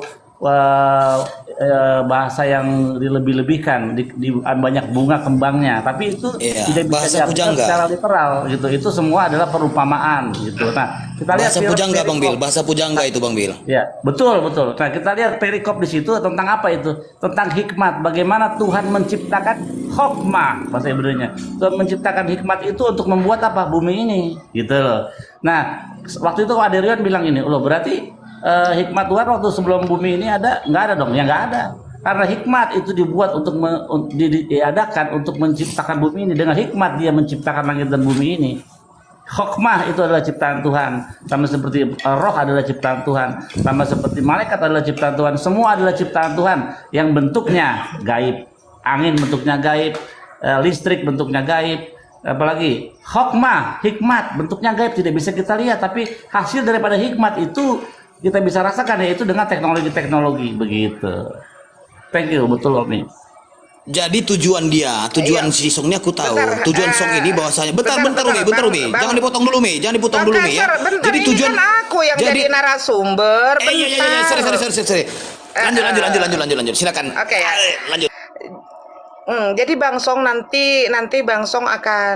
bahasa yang dilebih-lebihkan, banyak bunga kembangnya, tapi itu tidak bisa diartikan secara literal gitu. Itu semua adalah perumpamaan gitu. Nah, kita lihat bahasa pujangga Bang Bil, bahasa pujangga itu Bang Bil. Ya, betul. Nah, kita lihat perikop di situ tentang apa itu? Tentang hikmat. Bagaimana Tuhan menciptakan hokmah, bahasa Ibrani-nya. Tuhan menciptakan hikmat itu untuk membuat apa? Bumi ini, gitu loh. Nah, waktu itu Aderian bilang ini, loh berarti hikmat Tuhan waktu sebelum bumi ini ada? Nggak ada dong, ya nggak ada. Karena hikmat itu dibuat untuk diadakan untuk menciptakan bumi ini. Dengan hikmat dia menciptakan langit dan bumi ini. Hokmah itu adalah ciptaan Tuhan. Sama seperti roh adalah ciptaan Tuhan. Sama seperti malaikat adalah ciptaan Tuhan. Semua adalah ciptaan Tuhan yang bentuknya gaib. Angin bentuknya gaib, listrik bentuknya gaib. Apalagi hokmah, hikmat bentuknya gaib, tidak bisa kita lihat. Tapi hasil daripada hikmat itu kita bisa rasakan, yaitu dengan teknologi-teknologi begitu. Thank you, betul Om. Jadi tujuan si Song ini aku tahu. Tujuan Song ini bahwasanya bentar Umi. Jangan dipotong dulu Mi. Ya. Jadi tujuan kan aku yang jadi narasumber. Iya. Sorry. Lanjut. Silakan. Oke ya. Lanjut. Jadi Bang Song nanti Bang Song akan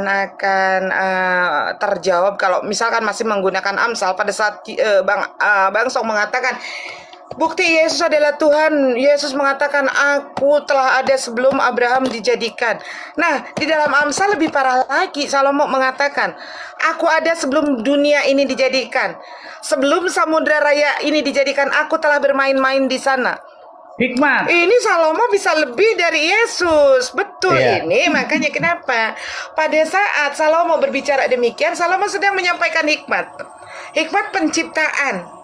terjawab kalau misalkan masih menggunakan Amsal pada saat Bang Song mengatakan Bukti Yesus adalah Tuhan. Yesus mengatakan, aku telah ada sebelum Abraham dijadikan. Nah, di dalam Amsal lebih parah lagi. Salomo mengatakan, aku ada sebelum dunia ini dijadikan. Sebelum samudra raya ini dijadikan, aku telah bermain-main di sana. Hikmat. Ini Salomo bisa lebih dari Yesus. Betul ini. Makanya kenapa pada saat Salomo berbicara demikian, Salomo sedang menyampaikan hikmat. Hikmat penciptaan.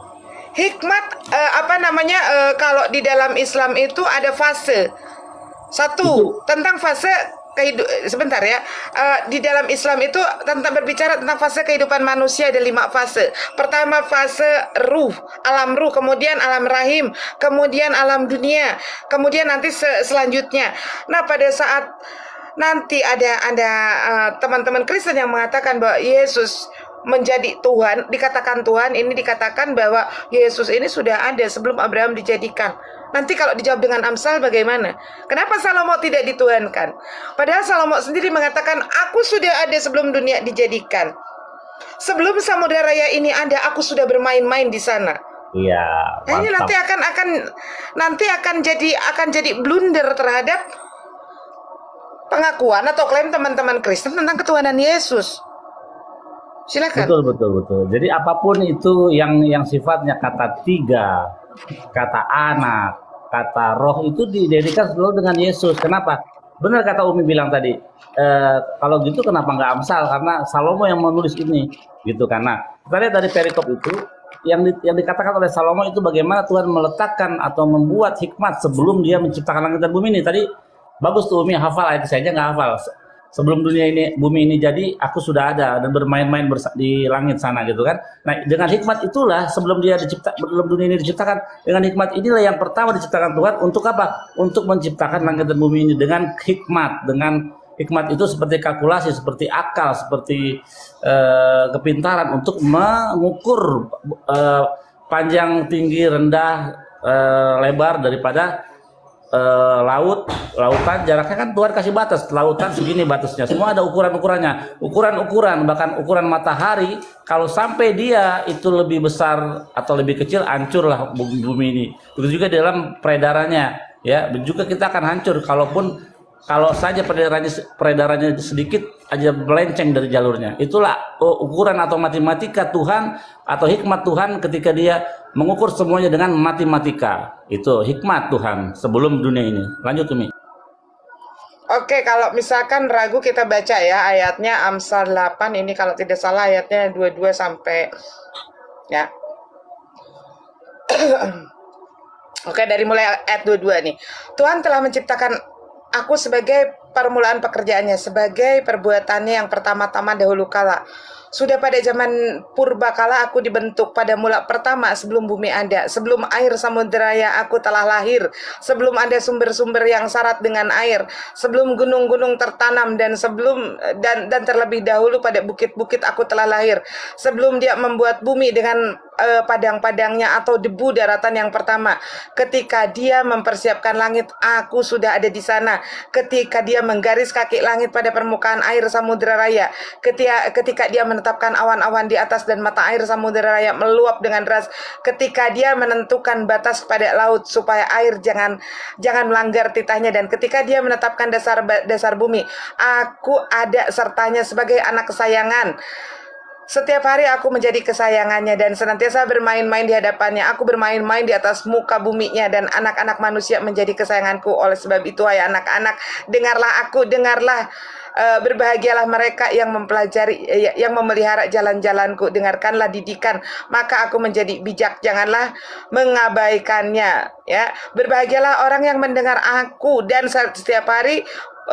Hikmat kalau di dalam Islam itu ada fase. Satu, tentang fase sebentar ya. Di dalam Islam itu tentang berbicara tentang fase kehidupan manusia ada 5 fase. Pertama fase ruh, alam ruh, kemudian alam rahim, kemudian alam dunia, kemudian nanti selanjutnya. Nah, pada saat nanti ada teman-teman Kristen yang mengatakan bahwa Yesus menjadi Tuhan, dikatakan Tuhan, ini dikatakan bahwa Yesus ini sudah ada sebelum Abraham dijadikan. Nanti kalau dijawab dengan Amsal bagaimana? Kenapa Salomo tidak dituhankan? Padahal Salomo sendiri mengatakan, aku sudah ada sebelum dunia dijadikan. Sebelum samudera raya ini ada, aku sudah bermain-main di sana. Iya. Ini nanti akan jadi blunder terhadap pengakuan atau klaim teman-teman Kristen tentang ketuhanan Yesus. Silakan. Betul. Jadi apapun itu yang sifatnya kata tiga, kata anak, kata roh itu didirikan selalu dengan Yesus. Kenapa? Benar kata Umi bilang tadi. Kalau gitu kenapa nggak Amsal? Karena Salomo yang menulis ini, gitu. Karena kita lihat dari perikop itu yang dikatakan oleh Salomo itu bagaimana Tuhan meletakkan atau membuat hikmat sebelum Dia menciptakan langit dan bumi ini. Tadi bagus tuh Umi hafal ayat saya aja nggak hafal. Sebelum bumi ini jadi, aku sudah ada dan bermain-main di langit sana, gitu kan. Nah, dengan hikmat itulah sebelum dunia ini diciptakan, dengan hikmat inilah yang pertama diciptakan Tuhan untuk apa? Untuk menciptakan langit dan bumi ini dengan hikmat. Dengan hikmat itu seperti kalkulasi, seperti akal, seperti kepintaran untuk mengukur panjang, tinggi, rendah, lebar daripada lautan. Jaraknya kan Tuhan kasih batas, lautan segini batasnya, semua ada ukuran-ukurannya, ukuran bahkan ukuran matahari. Kalau sampai dia itu lebih besar atau lebih kecil, hancurlah bumi ini. Begitu juga dalam peredarannya, ya, juga kita akan hancur kalau saja peredarannya sedikit aja melenceng dari jalurnya. Itulah ukuran atau matematika Tuhan atau hikmat Tuhan ketika Dia mengukur semuanya dengan matematika. Itu hikmat Tuhan sebelum dunia ini. Lanjut Umi. Oke, kalau misalkan ragu kita baca ya ayatnya Amsal 8 ini kalau tidak salah ayatnya 22 sampai ya. Oke, dari mulai ayat 22 nih. Tuhan telah menciptakan aku sebagai permulaan pekerjaannya, sebagai perbuatannya yang pertama-tama dahulu kala. Sudah pada zaman purbakala aku dibentuk, pada mula pertama sebelum bumi ada, sebelum air samudera aku telah lahir, sebelum ada sumber-sumber yang syarat dengan air, sebelum gunung-gunung tertanam dan terlebih dahulu pada bukit-bukit aku telah lahir, sebelum Dia membuat bumi dengan padang-padangnya atau debu daratan yang pertama. Ketika Dia mempersiapkan langit, aku sudah ada di sana. Ketika Dia menggaris kaki langit pada permukaan air samudera raya, ketika Dia menetapkan awan-awan di atas dan mata air samudera raya meluap dengan deras, ketika Dia menentukan batas pada laut supaya air jangan melanggar titahnya, dan ketika Dia menetapkan dasar bumi, aku ada sertanya sebagai anak kesayangan. Setiap hari aku menjadi kesayangannya dan senantiasa bermain-main di hadapannya. Aku bermain-main di atas muka buminya dan anak-anak manusia menjadi kesayanganku. Oleh sebab itu, hai anak-anak, dengarlah aku, dengarlah. Berbahagialah mereka yang mempelajari, yang memelihara jalan-jalanku. Dengarkanlah didikan, maka aku menjadi bijak. Janganlah mengabaikannya. Ya, berbahagialah orang yang mendengar aku dan setiap hari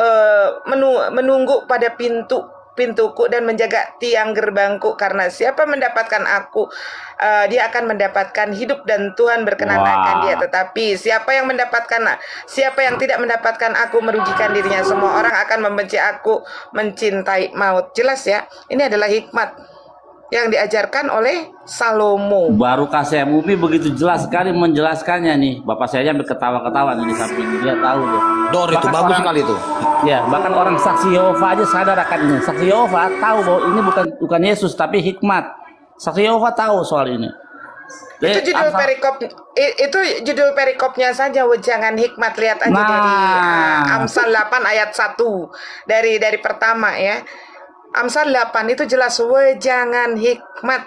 menunggu pada pintuku dan menjaga tiang gerbangku, karena siapa mendapatkan aku, dia akan mendapatkan hidup dan Tuhan berkenan akan dia. Tetapi siapa yang tidak mendapatkan aku merugikan dirinya. Semua orang akan membenci aku, mencintai maut. Jelas ya, ini adalah hikmat yang diajarkan oleh Salomo. Baru kasih Umi begitu jelas sekali menjelaskannya nih. Bapak saya sampai ketawa-ketawa nih di samping, dia tahu tuh. Dor itu bagus sekali itu. Ya, bahkan orang saksi Yehova aja sadar akan ini. Saksi Yehova tahu bahwa ini bukan Yesus tapi hikmat. Saksi Yehova tahu soal ini. Itu judul perikop, itu judul perikopnya saja, wejangan hikmat. Lihat aja dari Amsal 8 ayat 1 dari pertama ya. Amsal 8 itu jelas wejangan hikmat.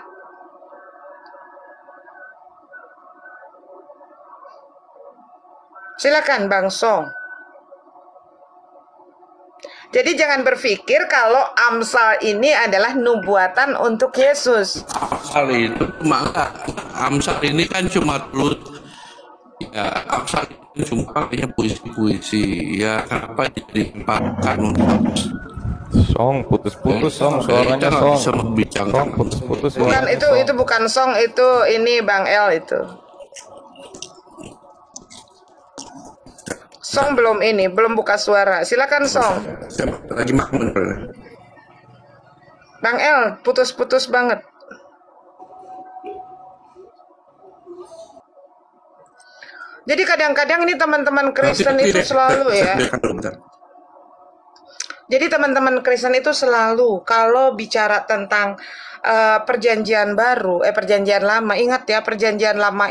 Silakan Bang Song. Jadi jangan berpikir kalau Amsal ini adalah nubuatan untuk Yesus. Amsal ini kan cuma tulis, ya Amsal ini cuma puisi-puisi. Ya kenapa ditempatkan untuk Song putus-putus Song suaranya Song. Song putus-putus. Bukan itu bukan Song, itu ini Bang El itu. Song belum buka suara. Silakan Song. Lagi makmur. Bang El, putus-putus banget. Jadi kadang-kadang ini teman-teman Kristen itu selalu ya. Jadi teman-teman Kristen itu selalu kalau bicara tentang perjanjian baru, perjanjian lama, ingat ya, perjanjian lama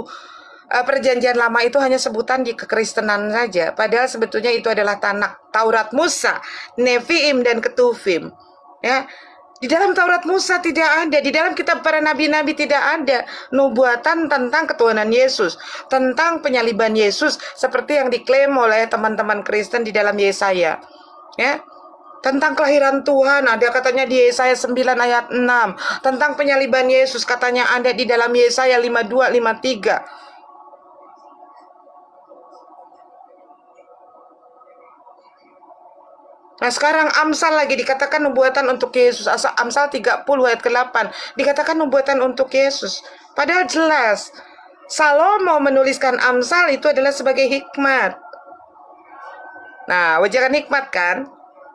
itu hanya sebutan di kekristenan saja. Padahal sebetulnya itu adalah Taurat Musa, Neviim dan Ketuvim. Ya, di dalam Taurat Musa tidak ada, di dalam kitab para nabi-nabi tidak ada nubuatan tentang ketuhanan Yesus, tentang penyaliban Yesus seperti yang diklaim oleh teman-teman Kristen di dalam Yesaya. Ya. Tentang kelahiran Tuhan ada katanya di Yesaya 9 ayat 6. Tentang penyaliban Yesus katanya ada di dalam Yesaya 52 53. Nah sekarang Amsal lagi dikatakan nubuatan untuk Yesus. Amsal 30 ayat ke-8 dikatakan nubuatan untuk Yesus. Padahal jelas Salomo menuliskan Amsal itu adalah sebagai hikmat. Nah, wejangan hikmat kan?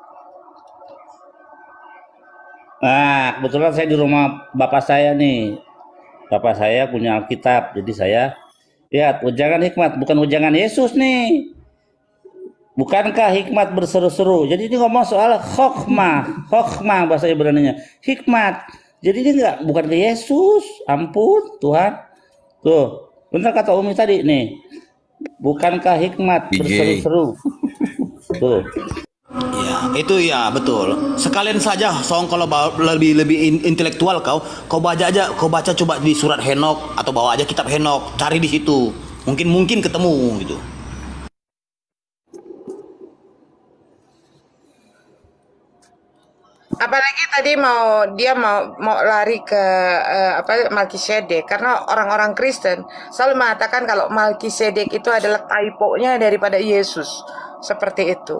Nah, kebetulan saya di rumah bapak saya nih. Bapak saya punya Alkitab, jadi saya lihat wejangan hikmat, bukan wejangan Yesus nih. Bukankah hikmat berseru-seru? Jadi ini ngomong soal khokmah bahasa Ibrani-nya. Hikmat. Jadi ini bukan ke Yesus. Ampun, Tuhan. Tuh, benar kata Umi tadi nih. Bukankah hikmat berseru-seru? Tuh. Ya, itu ya betul. Sekalian saja Song kalau lebih intelektual kau baca coba di surat Henok atau bawa aja kitab Henok, cari di situ. Mungkin ketemu gitu. Apalagi tadi dia mau lari ke Melkisedek, karena orang-orang Kristen selalu mengatakan kalau Melkisedek itu adalah typo-nya daripada Yesus, seperti itu.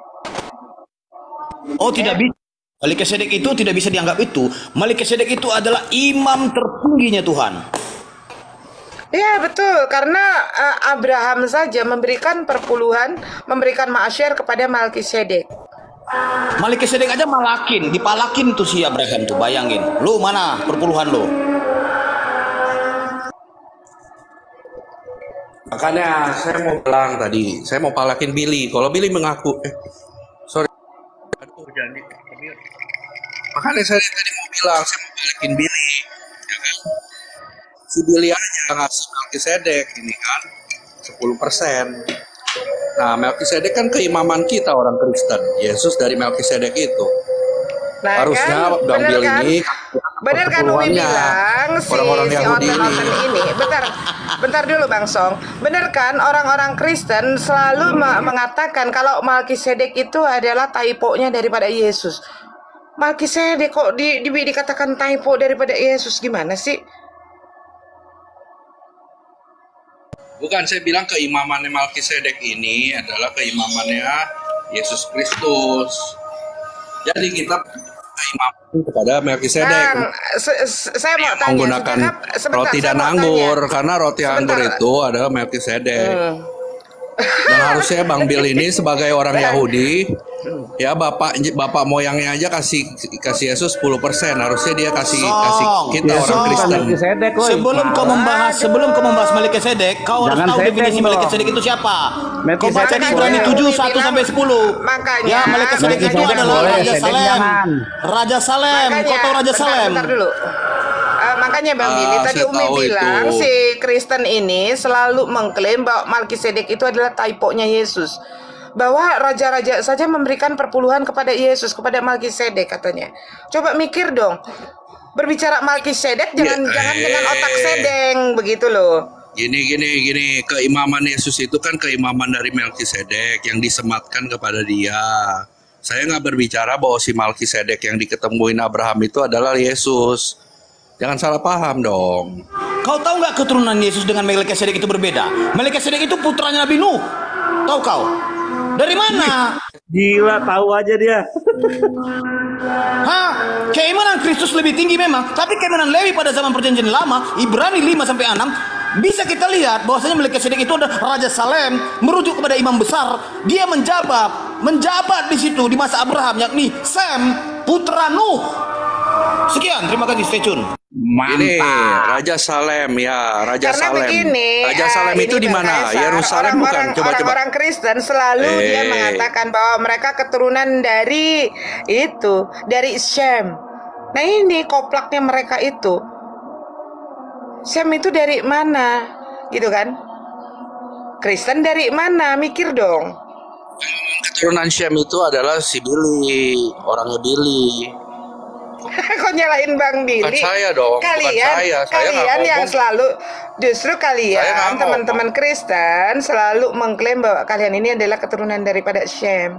Oh tidak bisa. Melkisedek itu tidak bisa dianggap itu. Melkisedek itu adalah imam tertingginya Tuhan. Ya betul, karena Abraham saja memberikan perpuluhan, memberikan ma'asyar kepada Melkisedek. Melkisedek aja dipalakin tuh si Abraham tuh, bayangin. Lu mana perpuluhan lu? Makanya saya mau bilang tadi, saya mau palakin Billy. Kalau Billy mengaku, sorry, aduh janji. Makanya saya tadi mau bilang, saya mau palakin Billy. Ya kan? Si Billy aja ngasih Melkisedek ini kan 10%. Nah, Melkisedek kan keimaman kita orang Kristen. Yesus dari Melkisedek itu. Nah, harusnya kan, Bang Bill ini bener kan Umi bilang si oten-oten ini. Bentar dulu Bang Song. Bener kan orang-orang Kristen selalu mengatakan kalau Melkisedek itu adalah typo-nya daripada Yesus. Melkisedek kok dikatakan typo daripada Yesus, gimana sih? Bukan, saya bilang keimamannya Melkisedek ini adalah keimamannya Yesus Kristus. Jadi kita keimaman kepada Melkisedek. Saya mau tanya, menggunakan roti dan anggur, karena roti anggur itu adalah Melkisedek. Dan harusnya Bang Bill ini sebagai orang Yahudi, ya bapak moyangnya aja kasih Yesus 10%, harusnya dia kasih kita orang Kristen. Sebelum kau membahas Melkisedek, kau harus tahu definisi Melkisedek itu siapa. Kau baca di Ibrani 7 1 sampai 10. Makanya ya, Melkisedek itu adalah Raja Salem. Raja Salem, kau tahu Raja Salem? Bentar dulu. makanya Bang Billy tadi saya Umi tahu bilang itu. si Kristen ini selalu mengklaim bahwa Melkisedek itu adalah typo-nya Yesus. Bahwa raja-raja saja memberikan perpuluhan kepada Yesus, kepada Melkisedek katanya. Coba mikir dong. Berbicara Melkisedek jangan dengan otak sedeng begitu loh. Gini, keimaman Yesus itu kan keimaman dari Melkisedek yang disematkan kepada dia. Saya nggak berbicara bahwa si Melkisedek yang diketemuin Abraham itu adalah Yesus. Jangan salah paham dong. Kau tahu nggak keturunan Yesus dengan Melkisedek itu berbeda? Melkisedek itu putranya Nabi Nuh. Tahu kau? Dari mana? Gila, tahu aja dia. Hah? Keimanan Kristus lebih tinggi memang, tapi keimanan Lewi pada zaman perjanjian lama, Ibrani 5 sampai 6, bisa kita lihat bahwasanya Melkisedek itu adalah Raja Salem, merujuk kepada imam besar. Dia menjabat di situ di masa Abraham, yakni Sem, putra Nuh. Sekian, terima kasih, stay tune. Ini Raja Salem ya, Raja Karena Salem. begini, Raja Salem itu di mana? Yerusalem bukan? Coba. Orang Kristen selalu dia mengatakan bahwa mereka keturunan dari itu, dari Shem. Nah ini koplaknya mereka itu. Shem itu dari mana? Gitu kan? Kristen dari mana? Mikir dong. Keturunan Shem itu adalah si Billy, orangnya Billy. Kok nyalain Bang Billy? Bukan saya dong, bukan saya. Saya nggak Kalian yang ngomong. selalu, justru Saya kalian nggak teman-teman Kristen selalu mengklaim bahwa kalian ini adalah keturunan daripada Shem.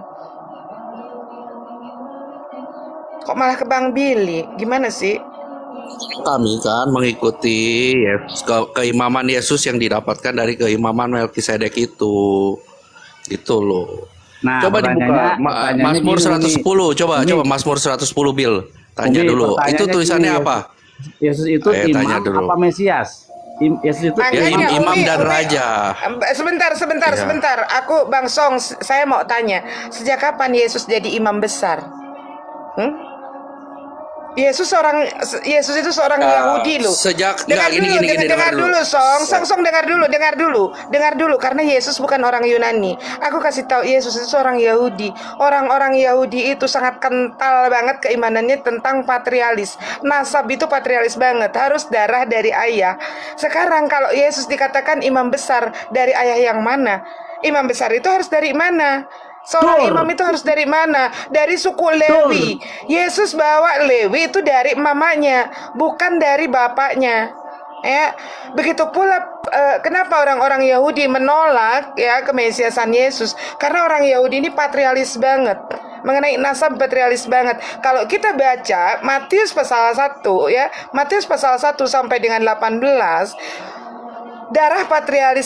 Kok malah ke Bang Billy? Gimana sih? Kami kan mengikuti keimaman Yesus yang didapatkan dari keimaman Melkisedek itu. Itu loh. Nah, Coba dibuka Mazmur 110. Coba Mazmur 110 Bill. Tanya dulu. Itu tulisannya apa? Yesus itu imam apa Mesias? Yesus itu imam dan raja. Sebentar. Aku Bang Song, saya mau tanya, sejak kapan Yesus jadi imam besar? Yesus itu seorang Yahudi loh. Dengar dulu, Song dengar dulu karena Yesus bukan orang Yunani. Aku kasih tahu Yesus itu seorang Yahudi. Orang-orang Yahudi itu sangat kental banget keimanannya tentang patrialis. Nasab itu patrialis banget, harus darah dari ayah. Sekarang kalau Yesus dikatakan imam besar, dari ayah yang mana? Imam besar itu harus dari mana? Seorang imam itu harus dari mana? Dari suku Lewi. Yesus bawa Lewi itu dari mamanya, bukan dari bapaknya. Ya, begitu pula kenapa orang-orang Yahudi menolak ya kemesiasan Yesus? Karena orang Yahudi ini patrialis banget. Mengenai nasab patrialis banget. Kalau kita baca Matius pasal 1 ya, Matius pasal 1 sampai dengan 18, darah patrialis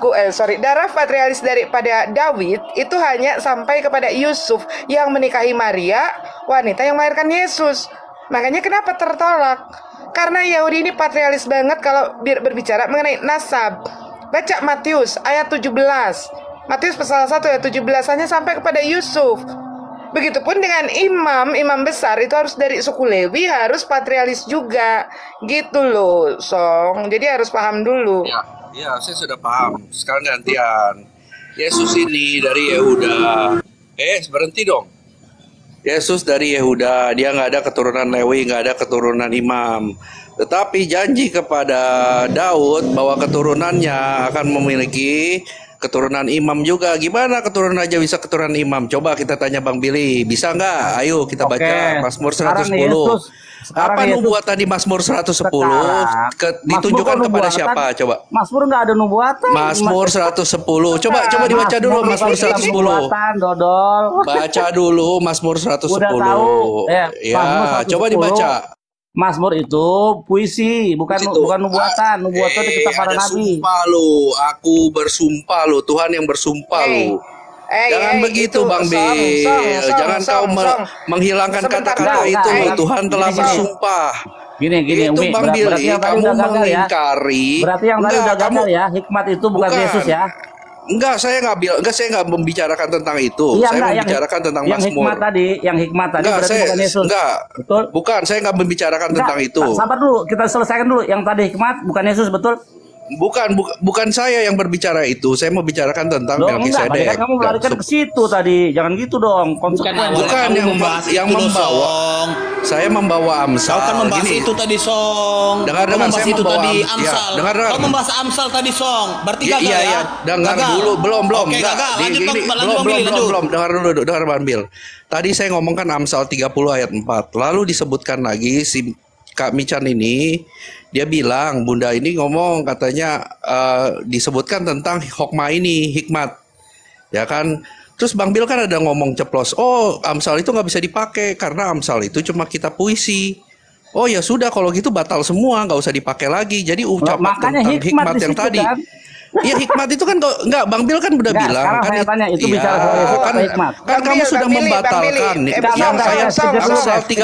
daripada Daud itu hanya sampai kepada Yusuf yang menikahi Maria, wanita yang melahirkan Yesus. Makanya kenapa tertolak? Karena Yahudi ini patrialis banget kalau berbicara mengenai nasab. Baca Matius ayat 17. Matius pasal 1 ayat 17 hanya sampai kepada Yusuf. Begitupun dengan imam besar itu harus dari suku Lewi, harus patrialis juga. Gitu loh, Song. Jadi harus paham dulu. Ya, saya sudah paham. Sekarang gantian. Yesus ini dari Yehuda. Berhenti dong. Yesus dari Yehuda. Dia nggak ada keturunan Lewi, nggak ada keturunan imam. Tetapi janji kepada Daud bahwa keturunannya akan memiliki keturunan imam juga. Gimana keturunan aja bisa keturunan imam? Coba kita tanya Bang Billy. Bisa nggak? Ayo kita baca Mazmur 110. Apa nubuatan di Mazmur 110 ditunjukkan kepada siapa? Coba. Mazmur nggak ada nubuatan. Mazmur 110. Coba dibaca dulu Mazmur 110. Dodol. Baca dulu Mazmur 110. Udah tahu. Ya, coba dibaca. Mazmur itu puisi, bukan nubuatan. Nubuatan itu kita para nabi. Aku bersumpah lo, Tuhan yang bersumpah lo. Jangan begitu Bang Bil. Jangan kau menghilangkan kata-kata itu. Tuhan telah bersumpah. Gini itu Umi, Bang Bil, kamu ya. mengingkari. Berarti yang tadi udah gagal ya. Hikmat itu bukan Yesus ya. Enggak, saya nggak membicarakan tentang itu. Iya, saya membicarakan tentang Mazmur. Yang hikmat tadi enggak, berarti bukan Yesus. Enggak. Betul? Bukan, saya nggak membicarakan tentang itu. Sabar dulu, kita selesaikan dulu. Yang tadi hikmat bukan Yesus, betul? Bukan saya yang berbicara itu. Saya mau bicarakan tentang Melkisedek. Kan kamu melarikan ke situ tadi. Jangan gitu dong. Bukan yang membawa. Saya membawa Amsal. Kau kan membahas itu tadi, Song. Dengar, Kau membahas saya itu membawa tadi, Amsal. Amsal. Ya, dengar. Kau membahas Amsal tadi, Song. Berarti gagal Iya, ya? dengar Gagal. dulu, belum. Oke, Enggak. gagal. Lanjut, Gini, lanjut. Dengar Bang Bil. Tadi saya ngomongkan Amsal 30 ayat 4. Lalu disebutkan lagi si Kak Mican ini, dia bilang Bunda ini ngomong katanya disebutkan tentang hokmah ini, hikmat. Ya kan? Terus Bang Bil kan ada ngomong ceplos, oh Amsal itu nggak bisa dipakai karena Amsal itu cuma kitab puisi. Oh ya sudah kalau gitu batal semua, nggak usah dipakai lagi. Jadi ucapan tentang hikmat yang tadi. Kan? Iya hikmat itu kan enggak Bang Bil kan udah bilang kan saya tanya itu iya, bicara soal Yesus kan, hikmat. Kan kamu sudah membatalkan yang saya Amsal 30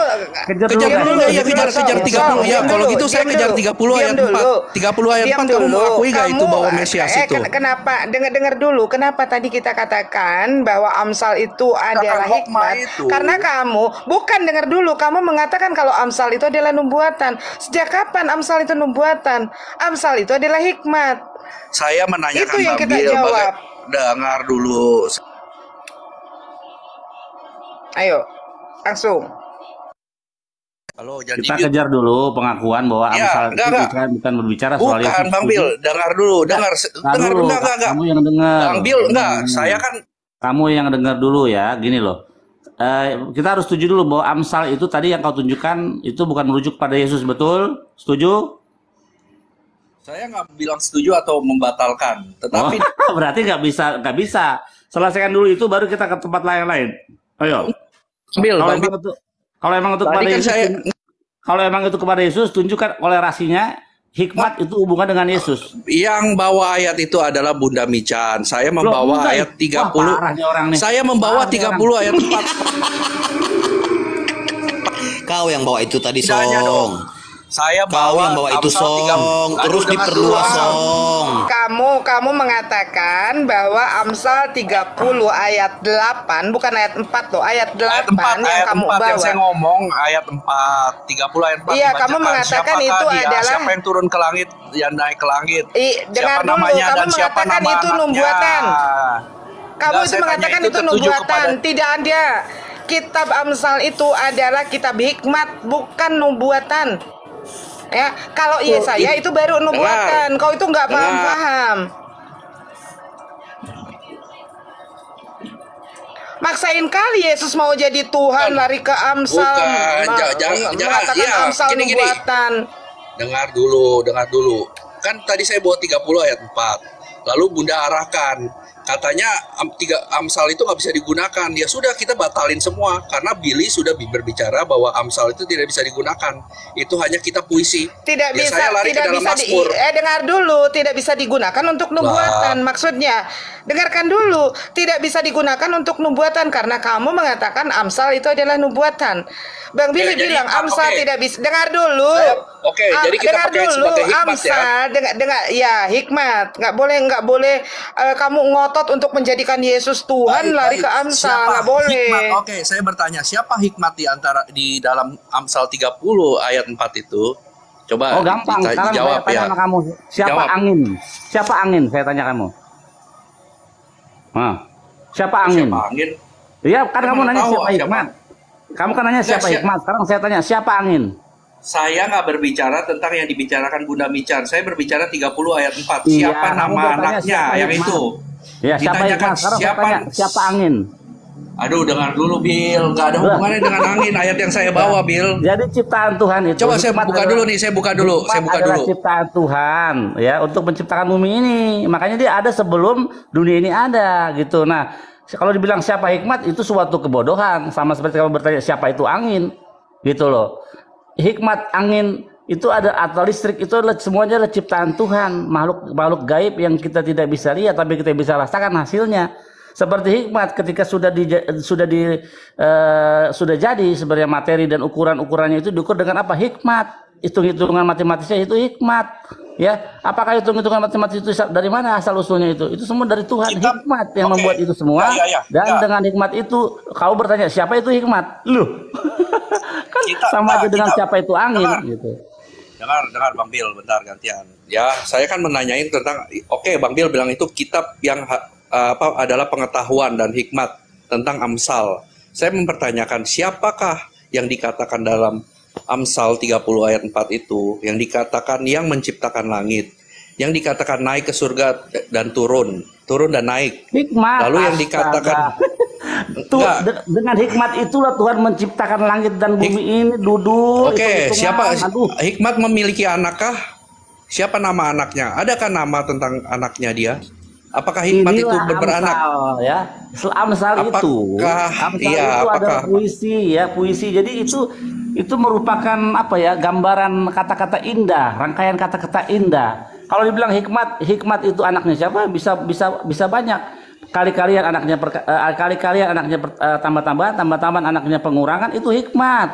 kejar 30 ya kalau gitu saya kejar 30 ayat 4 ayat 4 kamu mengakui gak itu bahwa Mesias itu kenapa dengar dulu kenapa tadi kita katakan bahwa Amsal itu adalah hikmat karena kamu bukan dengar dulu kamu mengatakan kalau Amsal itu adalah nubuatan. Sejak kapan Amsal itu nubuatan? Amsal itu adalah hikmat. Saya menanyakan itu yang kita Bil, jawab. Dengar dulu. Ayo, langsung. Halo, kita kejar dulu pengakuan bahwa Amsal itu bukan berbicara soal Yesus. Bukan, Bang Bil, dengar dulu, dengar dulu. Kamu yang dengar. Bang Bil, enggak, saya kan. Kamu yang dengar dulu ya, gini loh. Kita harus setuju dulu bahwa Amsal itu tadi yang kau tunjukkan itu bukan merujuk pada Yesus, betul? Setuju? Saya nggak bilang setuju atau membatalkan, tetapi berarti nggak bisa. Selesaikan dulu itu, baru kita ke tempat lain. Ayo. Kalau emang itu kepada Yesus, kalau emang itu kepada Yesus, tunjukkan kolerasinya. Hikmat itu hubungan dengan Yesus. Yang bawa ayat itu adalah Bunda Mican. Saya membawa ayat 30. Saya membawa 30 ayat 4. Kau yang bawa itu tadi, Song. Saya kau yang bawa itu, Song. Terus diperluas, Song. Kamu mengatakan bahwa Amsal 30 ayat 8 bukan ayat 4 loh, ayat 8 yang kamu bawa. Yang saya ngomong ayat 4, 30 ayat 4. Iya, kamu mengatakan itu adalah siapa yang turun ke langit, yang naik ke langit. Dengar dulu, kamu mengatakan itu nubuatan. Kamu itu mengatakan itu nubuatan, tidak ada. Kitab Amsal itu adalah kitab hikmat, bukan nubuatan. Ya, kalau Yesaya itu baru nubuatan. Kau itu nggak paham. Maksain kali Yesus mau jadi Tuhan lari ke Amsal. Jangan Amsal nubuatan. Dengar dulu. Kan tadi saya bawa 30 ayat 4. Lalu Bunda arahkan. Katanya Amsal itu nggak bisa digunakan. Ya sudah, kita batalin semua karena Billy sudah berbicara bahwa Amsal itu tidak bisa digunakan. Itu hanya kitab puisi. Tidak bisa. Saya lari Tidak ke dalam Mazmur. Dengar dulu, tidak bisa digunakan untuk nubuatan. Maksudnya, dengarkan dulu, tidak bisa digunakan untuk nubuatan karena kamu mengatakan Amsal itu adalah nubuatan. Bang Billy bilang Amsal tidak bisa. Dengar dulu. Jadi kita pakai sebagai hikmat Amsal, ya hikmat. Nggak boleh kamu ngotot untuk menjadikan Yesus Tuhan lari ke Amsal, nggak boleh. Hikmat? Saya bertanya, siapa hikmat di dalam Amsal 30 ayat 4 itu? Coba gampang. Sekarang jawab saya tanya sama kamu. Siapa angin? Siapa angin? Saya tanya kamu. Siapa angin? Iya, kan kamu nanya siapa hikmat. Kamu kan nanya siapa hikmat. Sekarang saya tanya siapa angin? Saya nggak berbicara tentang yang dibicarakan Bunda Mican. Saya berbicara 30 ayat 4. Siapa nama anaknya yang itu? Ya, siapa hikmat? Sekarang saya tanya siapa angin? Aduh, dengar dulu, Bil. Nggak ada hubungannya dengan angin ayat yang saya bawa, Bil. Jadi ciptaan Tuhan itu. Coba saya buka dulu nih, saya buka dulu. Ciptaan Tuhan ya untuk menciptakan bumi ini. Makanya dia ada sebelum dunia ini ada gitu. Nah, kalau dibilang siapa hikmat itu suatu kebodohan, sama seperti kamu bertanya siapa itu angin gitu loh. Hikmat, angin itu ada, atau listrik itu adalah semuanya adalah ciptaan Tuhan, makhluk gaib yang kita tidak bisa lihat tapi kita bisa rasakan hasilnya. Seperti hikmat ketika sudah jadi sebenarnya materi dan ukurannya itu diukur dengan apa? Hikmat. Hitung-hitungan matematisnya itu hikmat. Ya, apakah hitung-hitungan matematis itu dari mana asal usulnya itu? Itu semua dari Tuhan. Hikmat yang membuat itu semua. Dan dengan hikmat itu kau bertanya siapa itu hikmat? Loh. Kan sama aja dengan siapa itu angin gitu. Dengar Bang Bil, bentar gantian. Ya, saya kan menanyain tentang Bang Bil bilang itu kitab yang adalah pengetahuan dan hikmat tentang Amsal. Saya mempertanyakan siapakah yang dikatakan dalam Amsal 30 ayat 4 itu, yang dikatakan yang menciptakan langit, yang dikatakan naik ke surga dan turun dan naik. Hikmat. Lalu yang dikatakan dengan hikmat itulah Tuhan menciptakan langit dan bumi ini duduk. Oke, siapa hikmat memiliki anakkah? Siapa nama anaknya? Adakah nama tentang anaknya dia? Apakah hikmat itu beranak? Amsal, ya. Amsal itu adalah puisi. Jadi itu merupakan apa ya? Gambaran kata-kata indah, rangkaian kata-kata indah. Kalau dibilang hikmat itu anaknya siapa? Bisa banyak. Kali-kalian anaknya tambah-tambahan anaknya pengurangan, itu hikmat.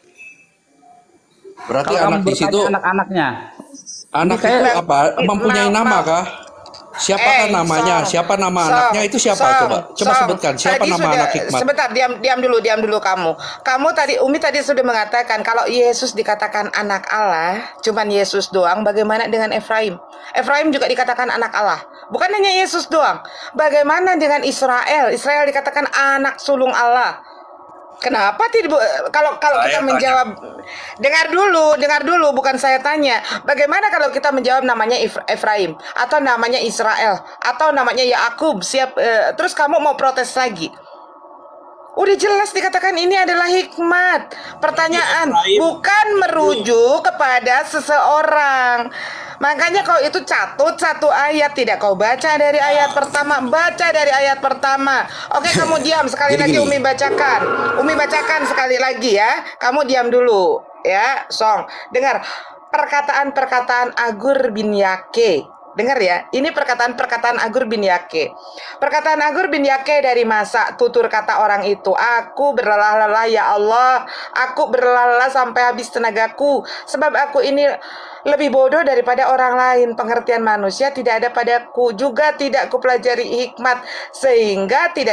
Berarti kalau anak di situ anak-anaknya. Anak itu apa? Mempunyai nama kah? Siapakah namanya? Siapa nama anaknya itu siapa? Coba sebutkan siapa nama anak hikmat. Sebentar, diam dulu kamu. Umi tadi sudah mengatakan kalau Yesus dikatakan anak Allah, cuman Yesus doang. Bagaimana dengan Efraim? Efraim juga dikatakan anak Allah. Bukan hanya Yesus doang. Bagaimana dengan Israel? Israel dikatakan anak sulung Allah. Kenapa tidak? Kalau kita menjawab, dengar dulu, bukan saya tanya. Bagaimana kalau kita menjawab namanya Efraim atau namanya Israel atau namanya Yakub? Terus kamu mau protes lagi? Udah jelas dikatakan ini adalah hikmat. Pertanyaan bukan merujuk kepada seseorang. Makanya kau itu catut satu ayat, tidak kau baca dari ayat pertama, baca dari ayat pertama. Oke, kamu diam sekali lagi. Umi bacakan sekali lagi ya. Kamu diam dulu ya, Song. Dengar perkataan-perkataan Agur bin Yake. Dengar ya, ini perkataan Agur bin Yake. Perkataan Agur bin Yake dari masa tutur kata orang itu, aku berlelah-lelah ya Allah, aku berlelah-lelah sampai habis tenagaku, sebab aku ini lebih bodoh daripada orang lain. Pengertian manusia tidak ada padaku, juga tidak kupelajari hikmat, sehingga tidak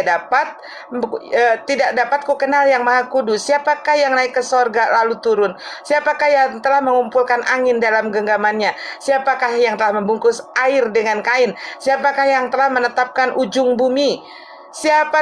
dapat ku kenal yang maha kudus. Siapakah yang naik ke sorga lalu turun? Siapakah yang telah mengumpulkan angin dalam genggamannya? Siapakah yang telah membungkus air dengan kain? Siapakah yang telah menetapkan ujung bumi? Siapa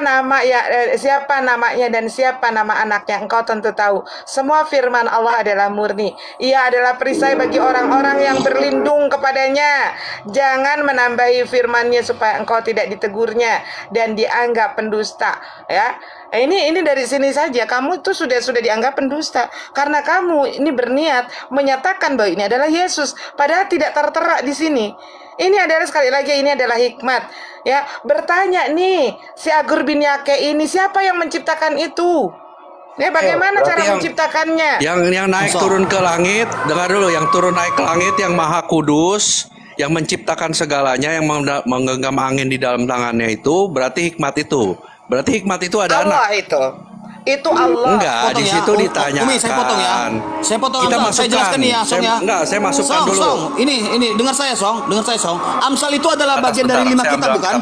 namanya dan siapa nama anaknya? Engkau tentu tahu. Semua firman Allah adalah murni. Ia adalah perisai bagi orang-orang yang berlindung kepadanya. Jangan menambahi firman-Nya supaya engkau tidak ditegurnya dan dianggap pendusta. Ya, ini dari sini saja kamu itu sudah dianggap pendusta karena kamu ini berniat menyatakan bahwa ini adalah Yesus, padahal tidak tertera di sini. Ini adalah sekali lagi ini adalah hikmat. Ya, bertanya nih, si Agur bin Yake ini siapa yang menciptakan itu? Ya, bagaimana cara menciptakannya? Yang naik turun ke langit, dengar dulu, yang turun naik ke langit yang maha kudus, yang menciptakan segalanya, yang menggenggam angin di dalam tangannya itu, berarti hikmat itu. Berarti hikmat itu ada Allah anak. Itu Allah. Enggak, di situ ditanyakan. Umi, saya potong ya. Kita masukkan. Saya jelaskan nih ya, Song ya. Enggak, saya masukkan dulu. Song, ini dengar saya, Song. Amsal itu adalah bagian dari 5 kitab, bukan?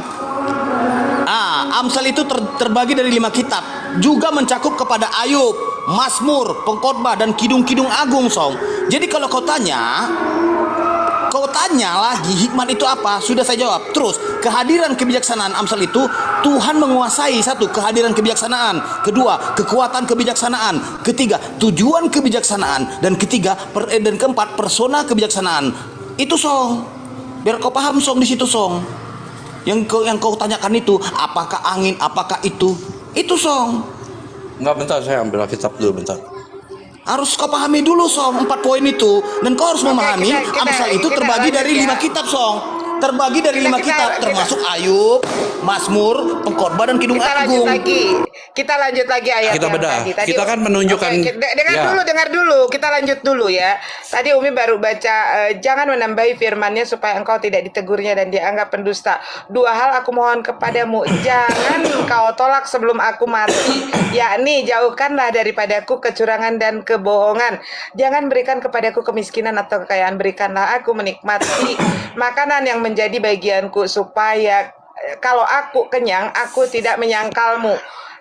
Amsal itu terbagi dari 5 kitab. Juga mencakup kepada Ayub, Mazmur, Pengkhotbah dan Kidung-Kidung Agung, Song. Jadi kalau kau tanya lagi hikmat itu apa? Sudah saya jawab. Terus kehadiran kebijaksanaan Amsal itu, Tuhan menguasai. satu, kehadiran kebijaksanaan. Kedua, kekuatan kebijaksanaan. Ketiga, tujuan kebijaksanaan. Dan keempat, persona kebijaksanaan. Itu, Song. Biar kau paham, Song, di situ, Song. Yang kau tanyakan itu, apakah angin, apakah itu? Itu, Song. Enggak, bentar, saya ambil kitab dulu, bentar. Harus kau pahami dulu, Song, 4 poin itu. Dan kau harus memahami Amsal itu terbagi dari 5 kitab, Song. Terbagi dari 5 kitab, termasuk Ayub, Mazmur, Pengkhotbah dan Kidung Agung. Kita lanjut lagi ayat kita bedah. Kita kan menunjukkan. Dengar dulu. Kita lanjut dulu ya. Tadi Umi baru baca, jangan menambahi firman-Nya supaya engkau tidak ditegurnya dan dianggap pendusta. 2 hal aku mohon kepadamu, jangan kau tolak sebelum aku mati, yakni jauhkanlah daripadaku kecurangan dan kebohongan. Jangan berikan kepadaku kemiskinan atau kekayaan, berikanlah aku menikmati makanan yang menjadi bagianku, supaya kalau aku kenyang, aku tidak menyangkalmu,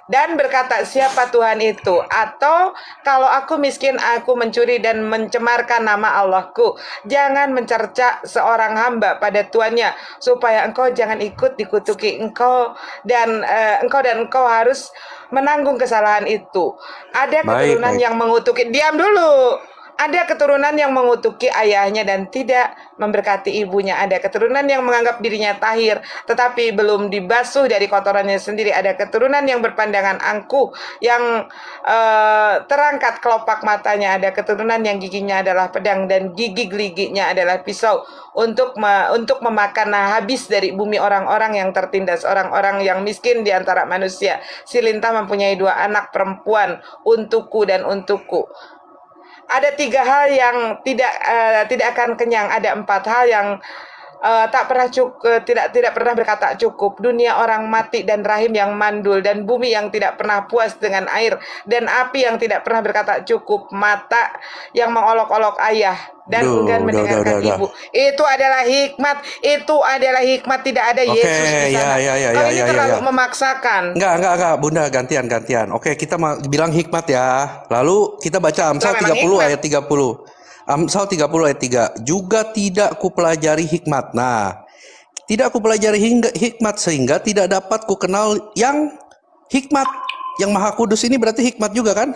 dan berkata, siapa Tuhan itu? Atau kalau aku miskin, aku mencuri dan mencemarkan nama Allahku. Jangan mencerca seorang hamba pada tuannya, supaya engkau jangan ikut dikutuki engkau dan engkau harus menanggung kesalahan itu. Ada keturunan yang mengutuki, diam dulu. Ada keturunan yang mengutuki ayahnya dan tidak memberkati ibunya. Ada keturunan yang menganggap dirinya tahir, tetapi belum dibasuh dari kotorannya sendiri. Ada keturunan yang berpandangan angkuh, yang terangkat kelopak matanya. Ada keturunan yang giginya adalah pedang dan gigi-giginya adalah pisau untuk memakan habis dari bumi orang-orang yang tertindas, orang-orang yang miskin di antara manusia. Si lintah mempunyai 2 anak perempuan, untukku dan untukku. Ada 3 hal yang tidak akan kenyang. Ada 4 hal yang tak pernah tidak pernah berkata cukup. Dunia orang mati dan rahim yang mandul dan bumi yang tidak pernah puas dengan air dan api yang tidak pernah berkata cukup. Mata yang mengolok-olok ayah dan enggan mendengarkan ibu. Itu adalah hikmat. Itu adalah hikmat. Tidak ada Yesus di sana. Kau ini terlalu memaksakan. Enggak, Bunda, gantian. Oke, kita bilang hikmat ya. Lalu kita baca Amsal 30 ayat 30. Amsal 30 ayat 3. Juga tidak kupelajari hikmat. Nah, tidak kupelajari hikmat sehingga tidak dapat ku kenal yang hikmat. Yang Maha Kudus ini berarti hikmat juga kan?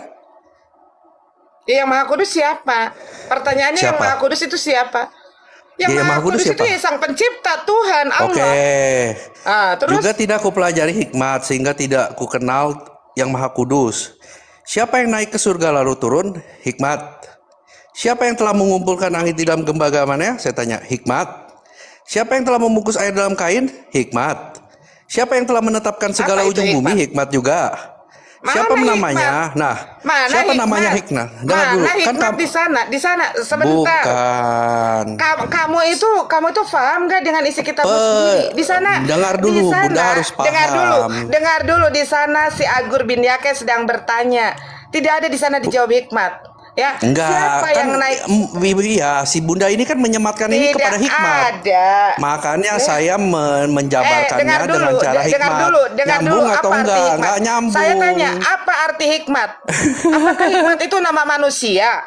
Yang Maha Kudus siapa? Pertanyaannya siapa? Yang Maha Kudus itu siapa? Yang Maha Kudus itu Sang Pencipta, Tuhan Allah. Terus? Juga tidak kupelajari hikmat sehingga tidak ku kenal yang Maha Kudus. Siapa yang naik ke surga lalu turun? Hikmat. Siapa yang telah mengumpulkan angin di dalam genggamannya? Saya tanya, hikmat. Siapa yang telah membungkus air dalam kain? Hikmat. Siapa yang telah menetapkan segala ujung bumi? Hikmat juga. Siapa namanya? Nah, siapa namanya hikmat? Dengar dulu. Hikmat di sana sebentar. Bukan. Kamu itu paham nggak dengan isi kitab sendiri? Di sana. Dengar dulu, Bunda harus paham. Dengar dulu di sana si Agur bin Yake sedang bertanya. Tidak ada di sana dijawab hikmat. Ya, enggak, siapa yang naik? Ya, si Bunda ini kan menyamatkan ini kepada hikmat. Ada. Makanya saya menjabarkannya dengan cara hikmat. Dengar nyambung dulu, atau enggak? Enggak nyambung. Saya tanya, apa arti hikmat? Apakah hikmat itu nama manusia?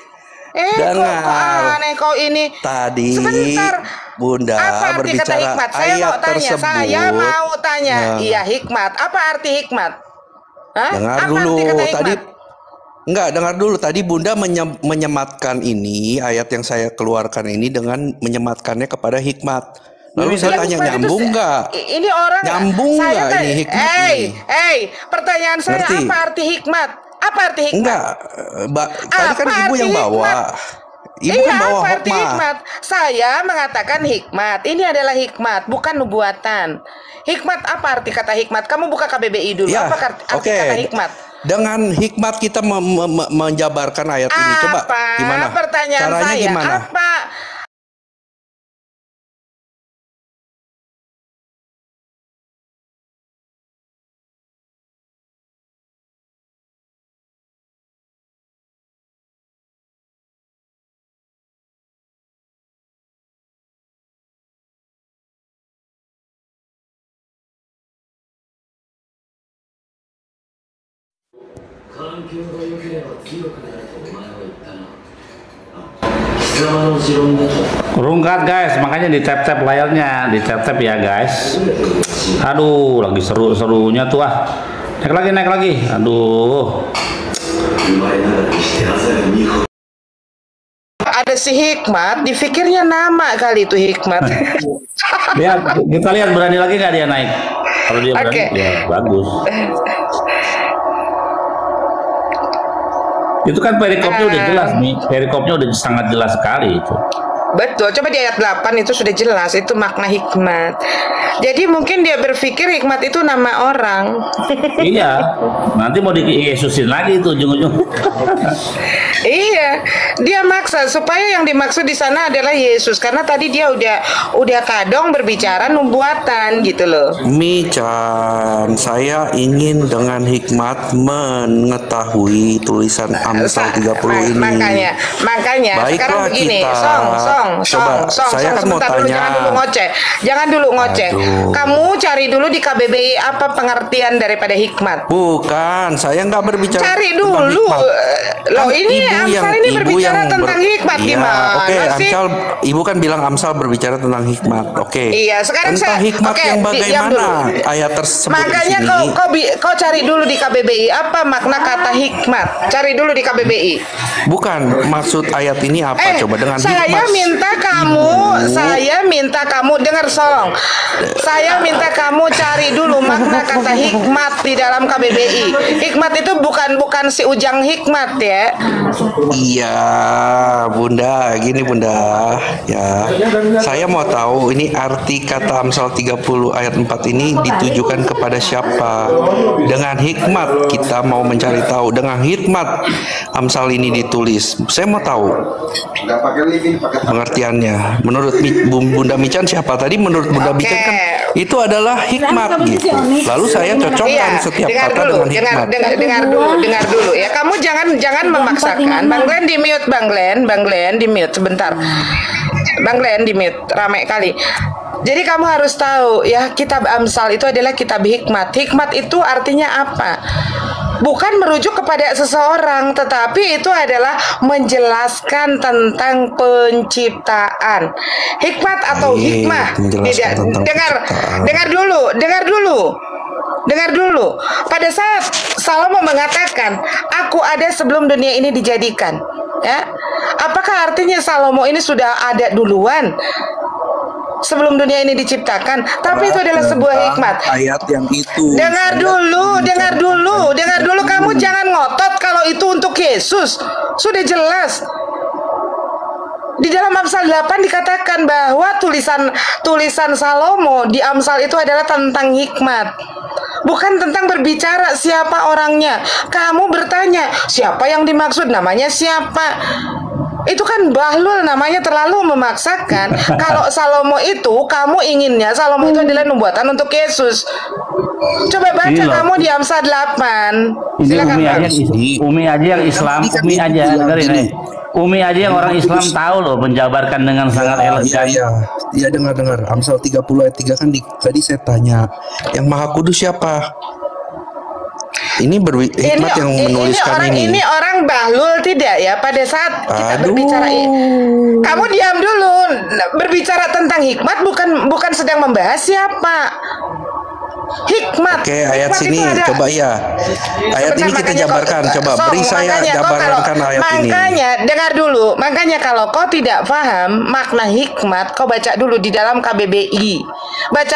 Dengar. Kok aneh kau ini. Tadi sebentar. Bunda apa arti berbicara kata hikmat? Saya mau tanya. Tersebut. Saya mau tanya. Iya, hikmat. Apa arti hikmat? Dengar dulu. Tadi enggak, dengar dulu. Tadi Bunda menyematkan ini, ayat yang saya keluarkan ini dengan menyematkannya kepada hikmat. Lalu saya tanya, nyambung enggak? Ini orang nyambung enggak ini hikmat? Pertanyaan saya, apa arti hikmat? Apa arti hikmat? Enggak, tadi kan Ibu yang bawa. Ibu kan bawa hikmat. Saya mengatakan hikmat. Ini adalah hikmat, bukan nubuatan. Hikmat, apa arti kata hikmat? Kamu buka KBBI dulu. Ya, apa arti kata hikmat? Dengan hikmat kita menjabarkan ayat ini. Coba gimana? Pertanyaan caranya saya, gimana? apa? Rungkat guys, makanya di tap-tap layarnya, di tap-tap ya guys. Aduh, lagi seru-serunya tuh ah. Naik lagi. Aduh. Ada si hikmat, dipikirnya nama kali itu hikmat. Lihat, kita lihat berani lagi nggak dia naik. Kalau dia berani, ya bagus. Itu kan perikopnya udah jelas nih, perikopnya udah sangat jelas sekali itu. Betul, coba di ayat 8 itu sudah jelas, itu makna hikmat. Jadi mungkin dia berpikir hikmat itu nama orang. Iya, nanti mau di Yesusin lagi itu ujung-ujung. Iya, dia maksa supaya yang dimaksud di sana adalah Yesus, karena tadi dia udah kadong berbicara nubuatan gitu loh. Michan, saya ingin dengan hikmat mengetahui tulisan Amsal 30 ini. Makanya sekarang begini, Song, saya kan mau tanya. Jangan dulu ngoceh. Kamu cari dulu di KBBI apa pengertian daripada hikmat. Bukan, saya nggak berbicara. Cari dulu. Loh, ini Amsal ini berbicara tentang hikmat gimana Oke, sih? Amsal, ibu kan bilang Amsal berbicara tentang hikmat. Oke. Iya, sekarang tentang hikmat yang bagaimana ayat tersebut. Makanya di sini. kau cari dulu di KBBI apa makna kata hikmat. Cari dulu di KBBI. Bukan, maksud ayat ini apa? Coba dengan saya hikmat. Saya minta kamu dengar Solong. Saya minta kamu cari dulu makna kata hikmat di dalam KBBI. Hikmat itu bukan si Ujang Hikmat ya. Iya, Bunda, gini Bunda. Ya. Saya mau tahu ini arti kata Amsal 30 ayat 4 ini ditujukan kepada siapa? Dengan hikmat kita mau mencari tahu. Dengan hikmat Amsal ini ditulis. Saya mau tahu pengertiannya. Menurut Bunda Mican siapa tadi? Menurut Bunda Mican kan itu adalah hikmat gitu. Lalu saya cocokkan setiap kata dengan hikmat. Dengar dulu ya. Kamu jangan memaksakan. Bang Glenn di mute, Bang Glenn di mute sebentar. Bang Glenn di mute, rame kali. Jadi kamu harus tahu ya, kitab Amsal itu adalah kitab hikmat. Hikmat itu artinya apa? Bukan merujuk kepada seseorang, tetapi itu adalah menjelaskan tentang penciptaan. Hikmat atau hikmah. Dengar dulu. Pada saat Salomo mengatakan, "Aku ada sebelum dunia ini dijadikan." Ya. Apakah artinya Salomo ini sudah ada duluan? Sebelum dunia ini diciptakan, tapi itu adalah sebuah hikmat. Ayat yang itu. Dengar dulu. Kamu jangan ngotot kalau itu untuk Yesus. Sudah jelas. Di dalam Amsal 8 dikatakan bahwa tulisan Salomo di Amsal itu adalah tentang hikmat. Bukan tentang berbicara siapa orangnya. Kamu bertanya, siapa yang dimaksud? Namanya siapa? Itu kan bahlul, namanya terlalu memaksakan. Kalau Salomo itu, kamu inginnya Salomo itu adalah nubuatan untuk Yesus. Coba baca kamu di Amsal 8. Silakan. Umi aja yang Islam, Umi aja yang orang Islam tahu loh menjabarkan dengan sangat elegan. Iya, dengar. Amsal 30 ayat 3 kan tadi saya tanya, yang Maha Kudus siapa? Ini hikmat yang menuliskan ini. Ini orang bahlul tidak ya pada saat kita berbicara ini. Kamu diam dulu. Berbicara tentang hikmat bukan sedang membahas siapa. Hikmat. Oke, ayat sini coba ya. Ayat ini kita jabarkan. Coba beri saya jabarkan ayat ini. Makanya dengar dulu. Makanya kalau kau tidak paham makna hikmat, kau baca dulu di dalam KBBI. Baca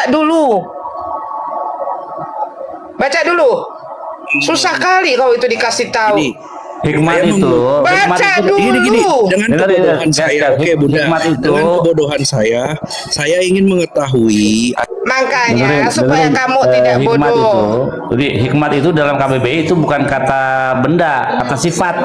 dulu. Susah kali kau itu dikasih tahu. Hikmat itu. Baca dulu. Dengan kebodohan saya, Bunda. Dengan kebodohan saya ingin mengetahui. Makanya supaya kamu tidak bodoh. Jadi hikmat itu dalam KBBI itu bukan kata benda, kata sifat.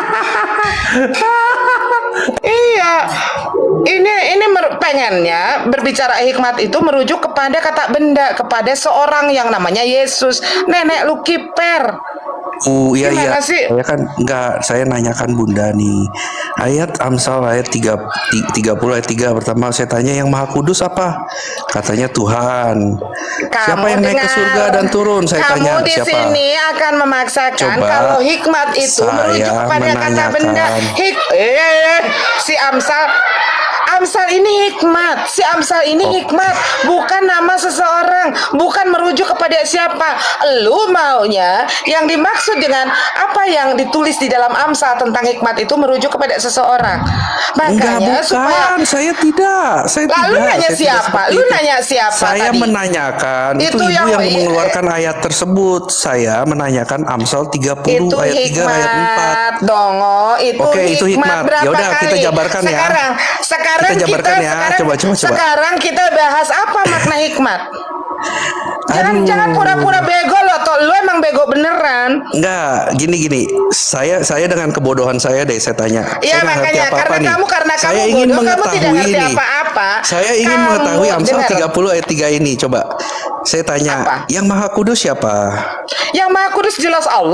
Iya. Ini pengennya berbicara hikmat itu merujuk kepada kata benda, kepada seorang yang namanya Yesus, nenek Lukiper. Iya. Saya kan saya nanyakan Bunda nih. Ayat Amsal ayat 30 ayat 3 pertama saya tanya yang Maha Kudus apa? Katanya Tuhan. Siapa yang naik ke surga dan turun? Saya tanya siapa? Kamu di sini akan memaksakan kalau hikmat itu merujuk kepada kata benda. Si Amsal ini hikmat. Si Amsal ini hikmat, bukan nama seseorang, bukan merujuk kepada siapa. Lu maunya yang dimaksud dengan apa yang ditulis di dalam Amsal tentang hikmat itu merujuk kepada seseorang. Makanya supaya saya tidak. Lalu nanya siapa? Lu nanya siapa saya tadi? Menanyakan itu ibu yang mengeluarkan ayat tersebut. Saya menanyakan Amsal 30 itu ayat 3 ayat 4. Dongo, itu hikmat. Ya udah kita jabarkan ya. Sekarang kita jabarkan ya. Coba. Sekarang kita bahas apa makna hikmat. Jangan pura-pura bego lo, toh lu emang bego beneran. Enggak, gini. Saya dengan kebodohan saya deh saya tanya. Iya makanya karena kamu ingin bodoh, kamu tidak ngerti ini. apa-apa. Saya ingin mengetahui Amsal 30 ayat 3 ini. Coba saya tanya, yang Maha Kudus siapa? Yang Maha Kudus jelas Allah.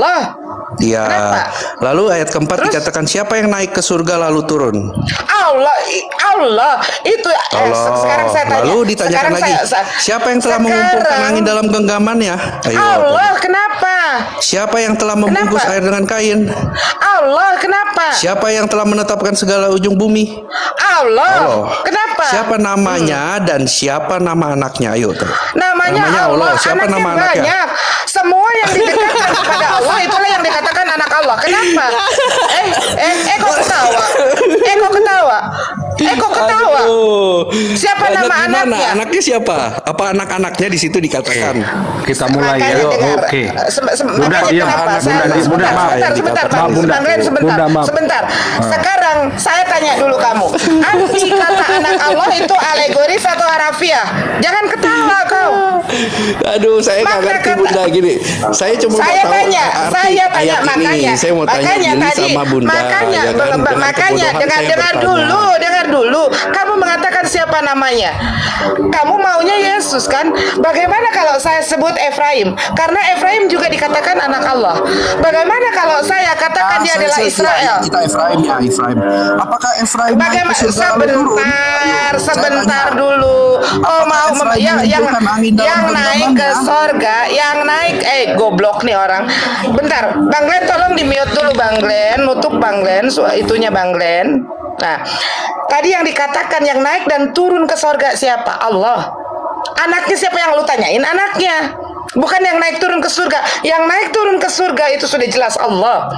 Iya. Lalu ayat keempat Terus? dikatakan siapa yang naik ke surga lalu turun? Allah itu. Sekarang saya tanya. Lalu ditanyakan lagi, siapa yang telah mengumpulkan angin dalam genggamannya? Ayo. Allah, kenapa? Siapa yang telah membungkus air dengan kain? Allah, kenapa? Siapa yang telah menetapkan segala ujung bumi? Allah. Kenapa? Siapa namanya dan siapa nama anaknya? Ayo. Namanya Allah. Siapa anaknya nama anaknya? banyak. Semua yang didekatkan kepada Allah itulah yang dikatakan anak Allah. Kenapa? Kok ketawa? Kok ketawa? Siapa nama anaknya? Anaknya siapa? Apa anak-anaknya di situ dikatakan? Kita mulai ya. Oke. Bunda diam. Sebentar. Sekarang saya tanya dulu kamu. Arti kata anak Allah itu alegoris atau harafiah? Jangan ketawa kau. Aduh, saya nggak ngerti Bunda gini. Saya cuma mau tahu arti ayat ini. Saya mau tanya Gili sama Bunda. Makanya dengar dulu. Kamu mengatakan siapa namanya? Kamu maunya Yesus kan? Bagaimana kalau saya sebut Efraim? Karena Efraim juga dikatakan anak Allah. Bagaimana kalau saya katakan dia adalah Israel? Kita Efraim ya, Efraim. Apakah Efraim naik ke surga lalu turun? Sebentar dulu. Oh, mau yang naik ke sorga, yang naik goblok nih orang. Bentar, Bang Glenn tolong di-mute dulu Bang Glenn, nutup Bang Glenn, itunya Bang Glenn. Nah, tadi yang dikatakan yang naik dan turun ke sorga siapa? Allah. Anaknya siapa yang lu tanyain? Anaknya. Bukan yang naik turun ke surga. Yang naik turun ke surga itu sudah jelas Allah.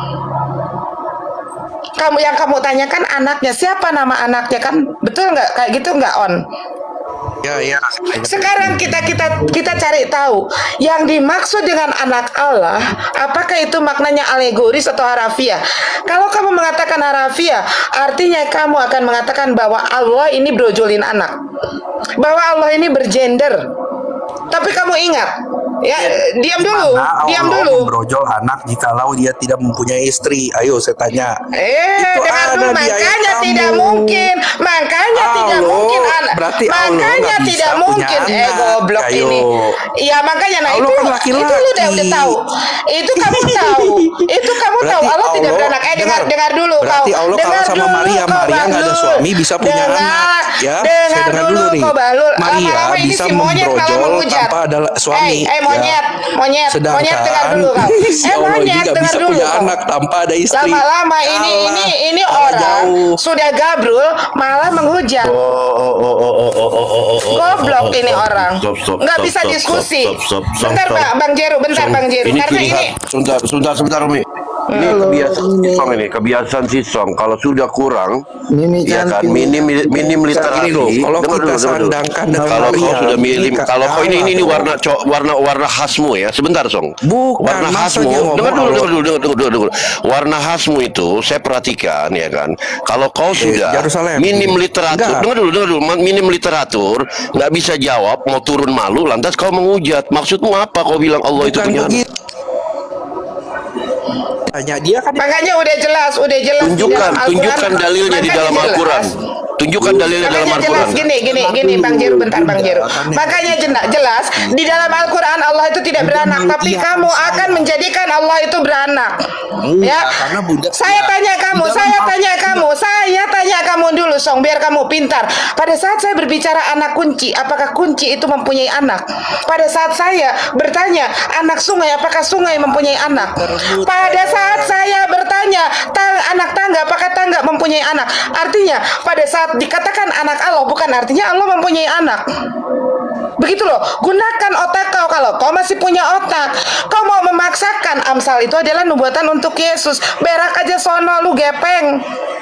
Kamu tanyakan anaknya, siapa nama anaknya kan? Betul nggak? Kayak gitu nggak On? Ya. Sekarang kita cari tahu yang dimaksud dengan anak Allah, apakah itu maknanya alegoris atau harafiah? Kalau kamu mengatakan harafiah, artinya kamu akan mengatakan bahwa Allah ini brojolin anak, bahwa Allah ini bergender. Tapi kamu ingat, ya, diam dulu. Membrojol anak jikalau dia tidak mempunyai istri. Ayo saya tanya. Dengar dulu, makanya tidak mungkin. Makanya tidak mungkin anak. Berarti makanya tidak mungkin. Goblok ini. Iya, makanya itu lu udah tahu. Itu kamu tahu. Allah tidak beranak. Dengar dulu kau. Berarti Allah kalau sama Maria nggak ada suami bisa punya anak. Ya, saya dengar dulu nih. Maria bisa membrojol tanpa ada suami. Monyet dengar dulu kau. Monyet dengar dulu. Bisa punya anak tanpa ada istri. Lama-lama ini orang sudah gabrul malah menghujat. Goblok ini orang. Nggak bisa diskusi. Bentar Bang Jeru. Karena ini. Sebentar Umi. Ini kebiasaan si Song. Kalau sudah kurang, ya kan minim literasi. Kalau kita sandangkan kalau kau sudah minim, kalau kau ini warna khasmu ya. Sebentar Song. Warna khasmu. Dengar dulu. Warna khasmu itu saya perhatikan ya kan. Kalau kau sudah minim literatur, dengar dulu. Minim literatur, nggak bisa jawab, mau turun malu, lantas kau menghujat. Maksudmu apa? Kau bilang Allah itu punya anak? Tanya dia kan. Makanya udah jelas. Tunjukkan dalilnya di dalam Al-Quran. Tunjukkan dalilnya dalam Al-Quran. Gini Bang Jeru, bentar Bang Jeru. Makanya jelas di dalam Al-Quran Allah itu tidak beranak, tapi kamu akan menjadikan Allah itu beranak. Ya. Saya tanya kamu dulu Song, biar kamu pintar. Pada saat saya berbicara anak kunci, apakah kunci itu mempunyai anak? Pada saat saya bertanya anak sungai, apakah sungai mempunyai anak? Pada saat saya bertanya anak tangga, apakah tangga mempunyai anak? Artinya pada saat dikatakan anak Allah, bukan artinya Allah mempunyai anak. Begitu loh, gunakan otak kau. Kalau kau masih punya otak, kau mau memaksakan Amsal itu adalah nubuatan untuk Yesus. Berak aja sono lu gepeng.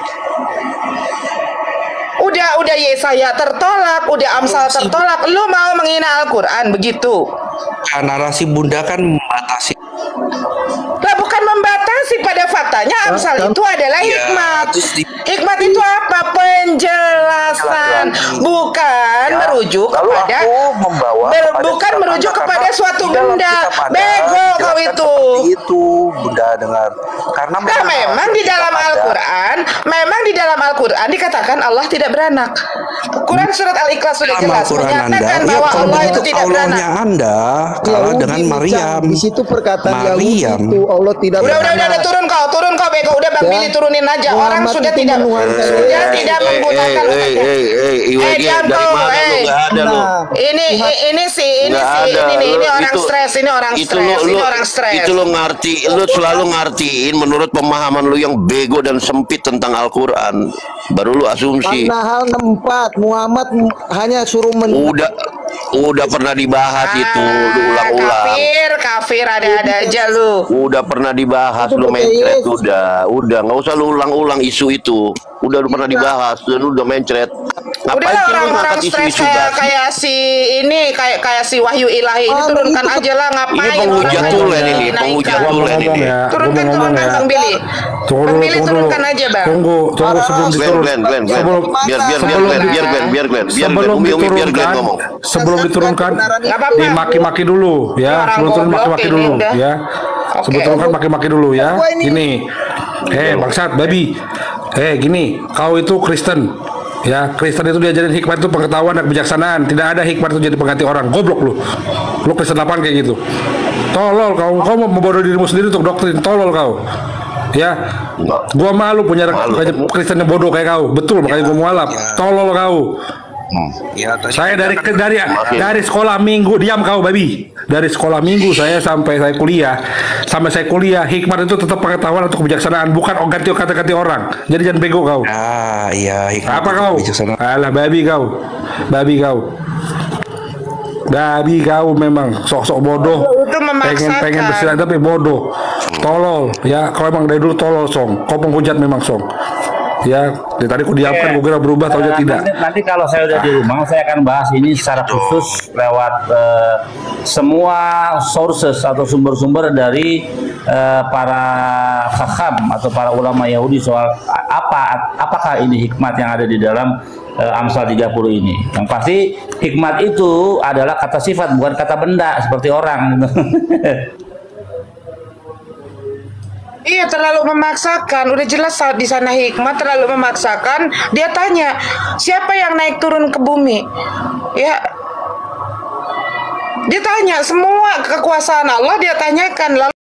Udah Yesaya tertolak, udah Amsal tertolak. Lu mau menghina Al-Quran begitu? Narasi Bunda kan membatasi. Lah bukan membatasi, pada faktanya Amsal itu adalah hikmat. Hikmat itu apa? penjelasan, bukan merujuk kepada bukan merujuk kepada suatu benda. Bego kau itu. Itu bunda dengar. Karena memang di dalam Al-Quran, dikatakan Allah tidak beranak. Quran surat Al-Ikhlas sudah jelas menyatakan bahwa Allah itu tidak beranak. Anda kalah dengan Maryam. Di situ perkataan Maryam itu Allah tidak beranak. Udah turun kau bego. Udah Bang Billy turunin aja. Orang sudah tidak menggunakan ini orang stres. Itu lo ngerti, lo selalu ngertiin menurut pemahaman lo yang bego dan sempit tentang Al-Quran. Baru lo asumsi. Karena hal 64 Muhammad hanya suruh udah pernah dibahas itu, lu ulang-ulang. Kafir ada aja lu. Udah pernah dibahas, lu mencret udah nggak usah lu ulang-ulang isu itu. Udah lu pernah dibahas, lu udah mencret. Udah orang-orang stres kayak si ini kayak si Wahyu Ilahi ini turunkan aja lah, ngapain? Ini penghujat tulen ini. Turunkan Bang Billy. Bang Billy turunkan aja Bang. Tunggu sebelum diturunkan. Sebelum diturunkan dimaki-maki dulu ya. Sebelum turun maki-maki dulu ya. Sebelum turunkan maki-maki dulu ya. Gini. Bangsat babi. Gini, kau itu Kristen. Ya, Kristen itu diajarin hikmat itu pengetahuan dan kebijaksanaan. Tidak ada hikmat itu jadi pengganti orang. Goblok lu. Lu Kristen apaan kayak gitu? Tolol kau mau membodoh dirimu sendiri untuk doktrin. Tolol kau. Ya, gua malu punya Kristen yang bodoh kayak kau. Betul, makanya gua mualaf. Tolol kau. Saya dari sekolah minggu, diam kau babi. Dari sekolah minggu sampai saya kuliah, hikmat itu tetap pengetahuan atau kebijaksanaan, bukan ganti kata-kata orang. Jadi jangan bego kau. Iya, hikmat. Apa kau? Alah babi kau. Babi kau memang sok-sok bodoh. Pengen bersilat tapi bodoh. Tolol. Ya, kau emang dari dulu tolol, Song. Kau penghujat memang, Song. Ya, tadi aku diamkan, gue kira berubah, tahu tidak. Nanti kalau saya udah di rumah, saya akan bahas ini secara khusus lewat semua sources atau sumber-sumber dari para hakam atau para ulama Yahudi soal apakah ini hikmat yang ada di dalam Amsal 30 ini. Yang pasti hikmat itu adalah kata sifat, bukan kata benda seperti orang. Iya, terlalu memaksakan. Udah jelas di sana hikmat terlalu memaksakan. Dia tanya, siapa yang naik turun ke bumi? Ya, dia tanya semua kekuasaan Allah dia tanyakan. Lalu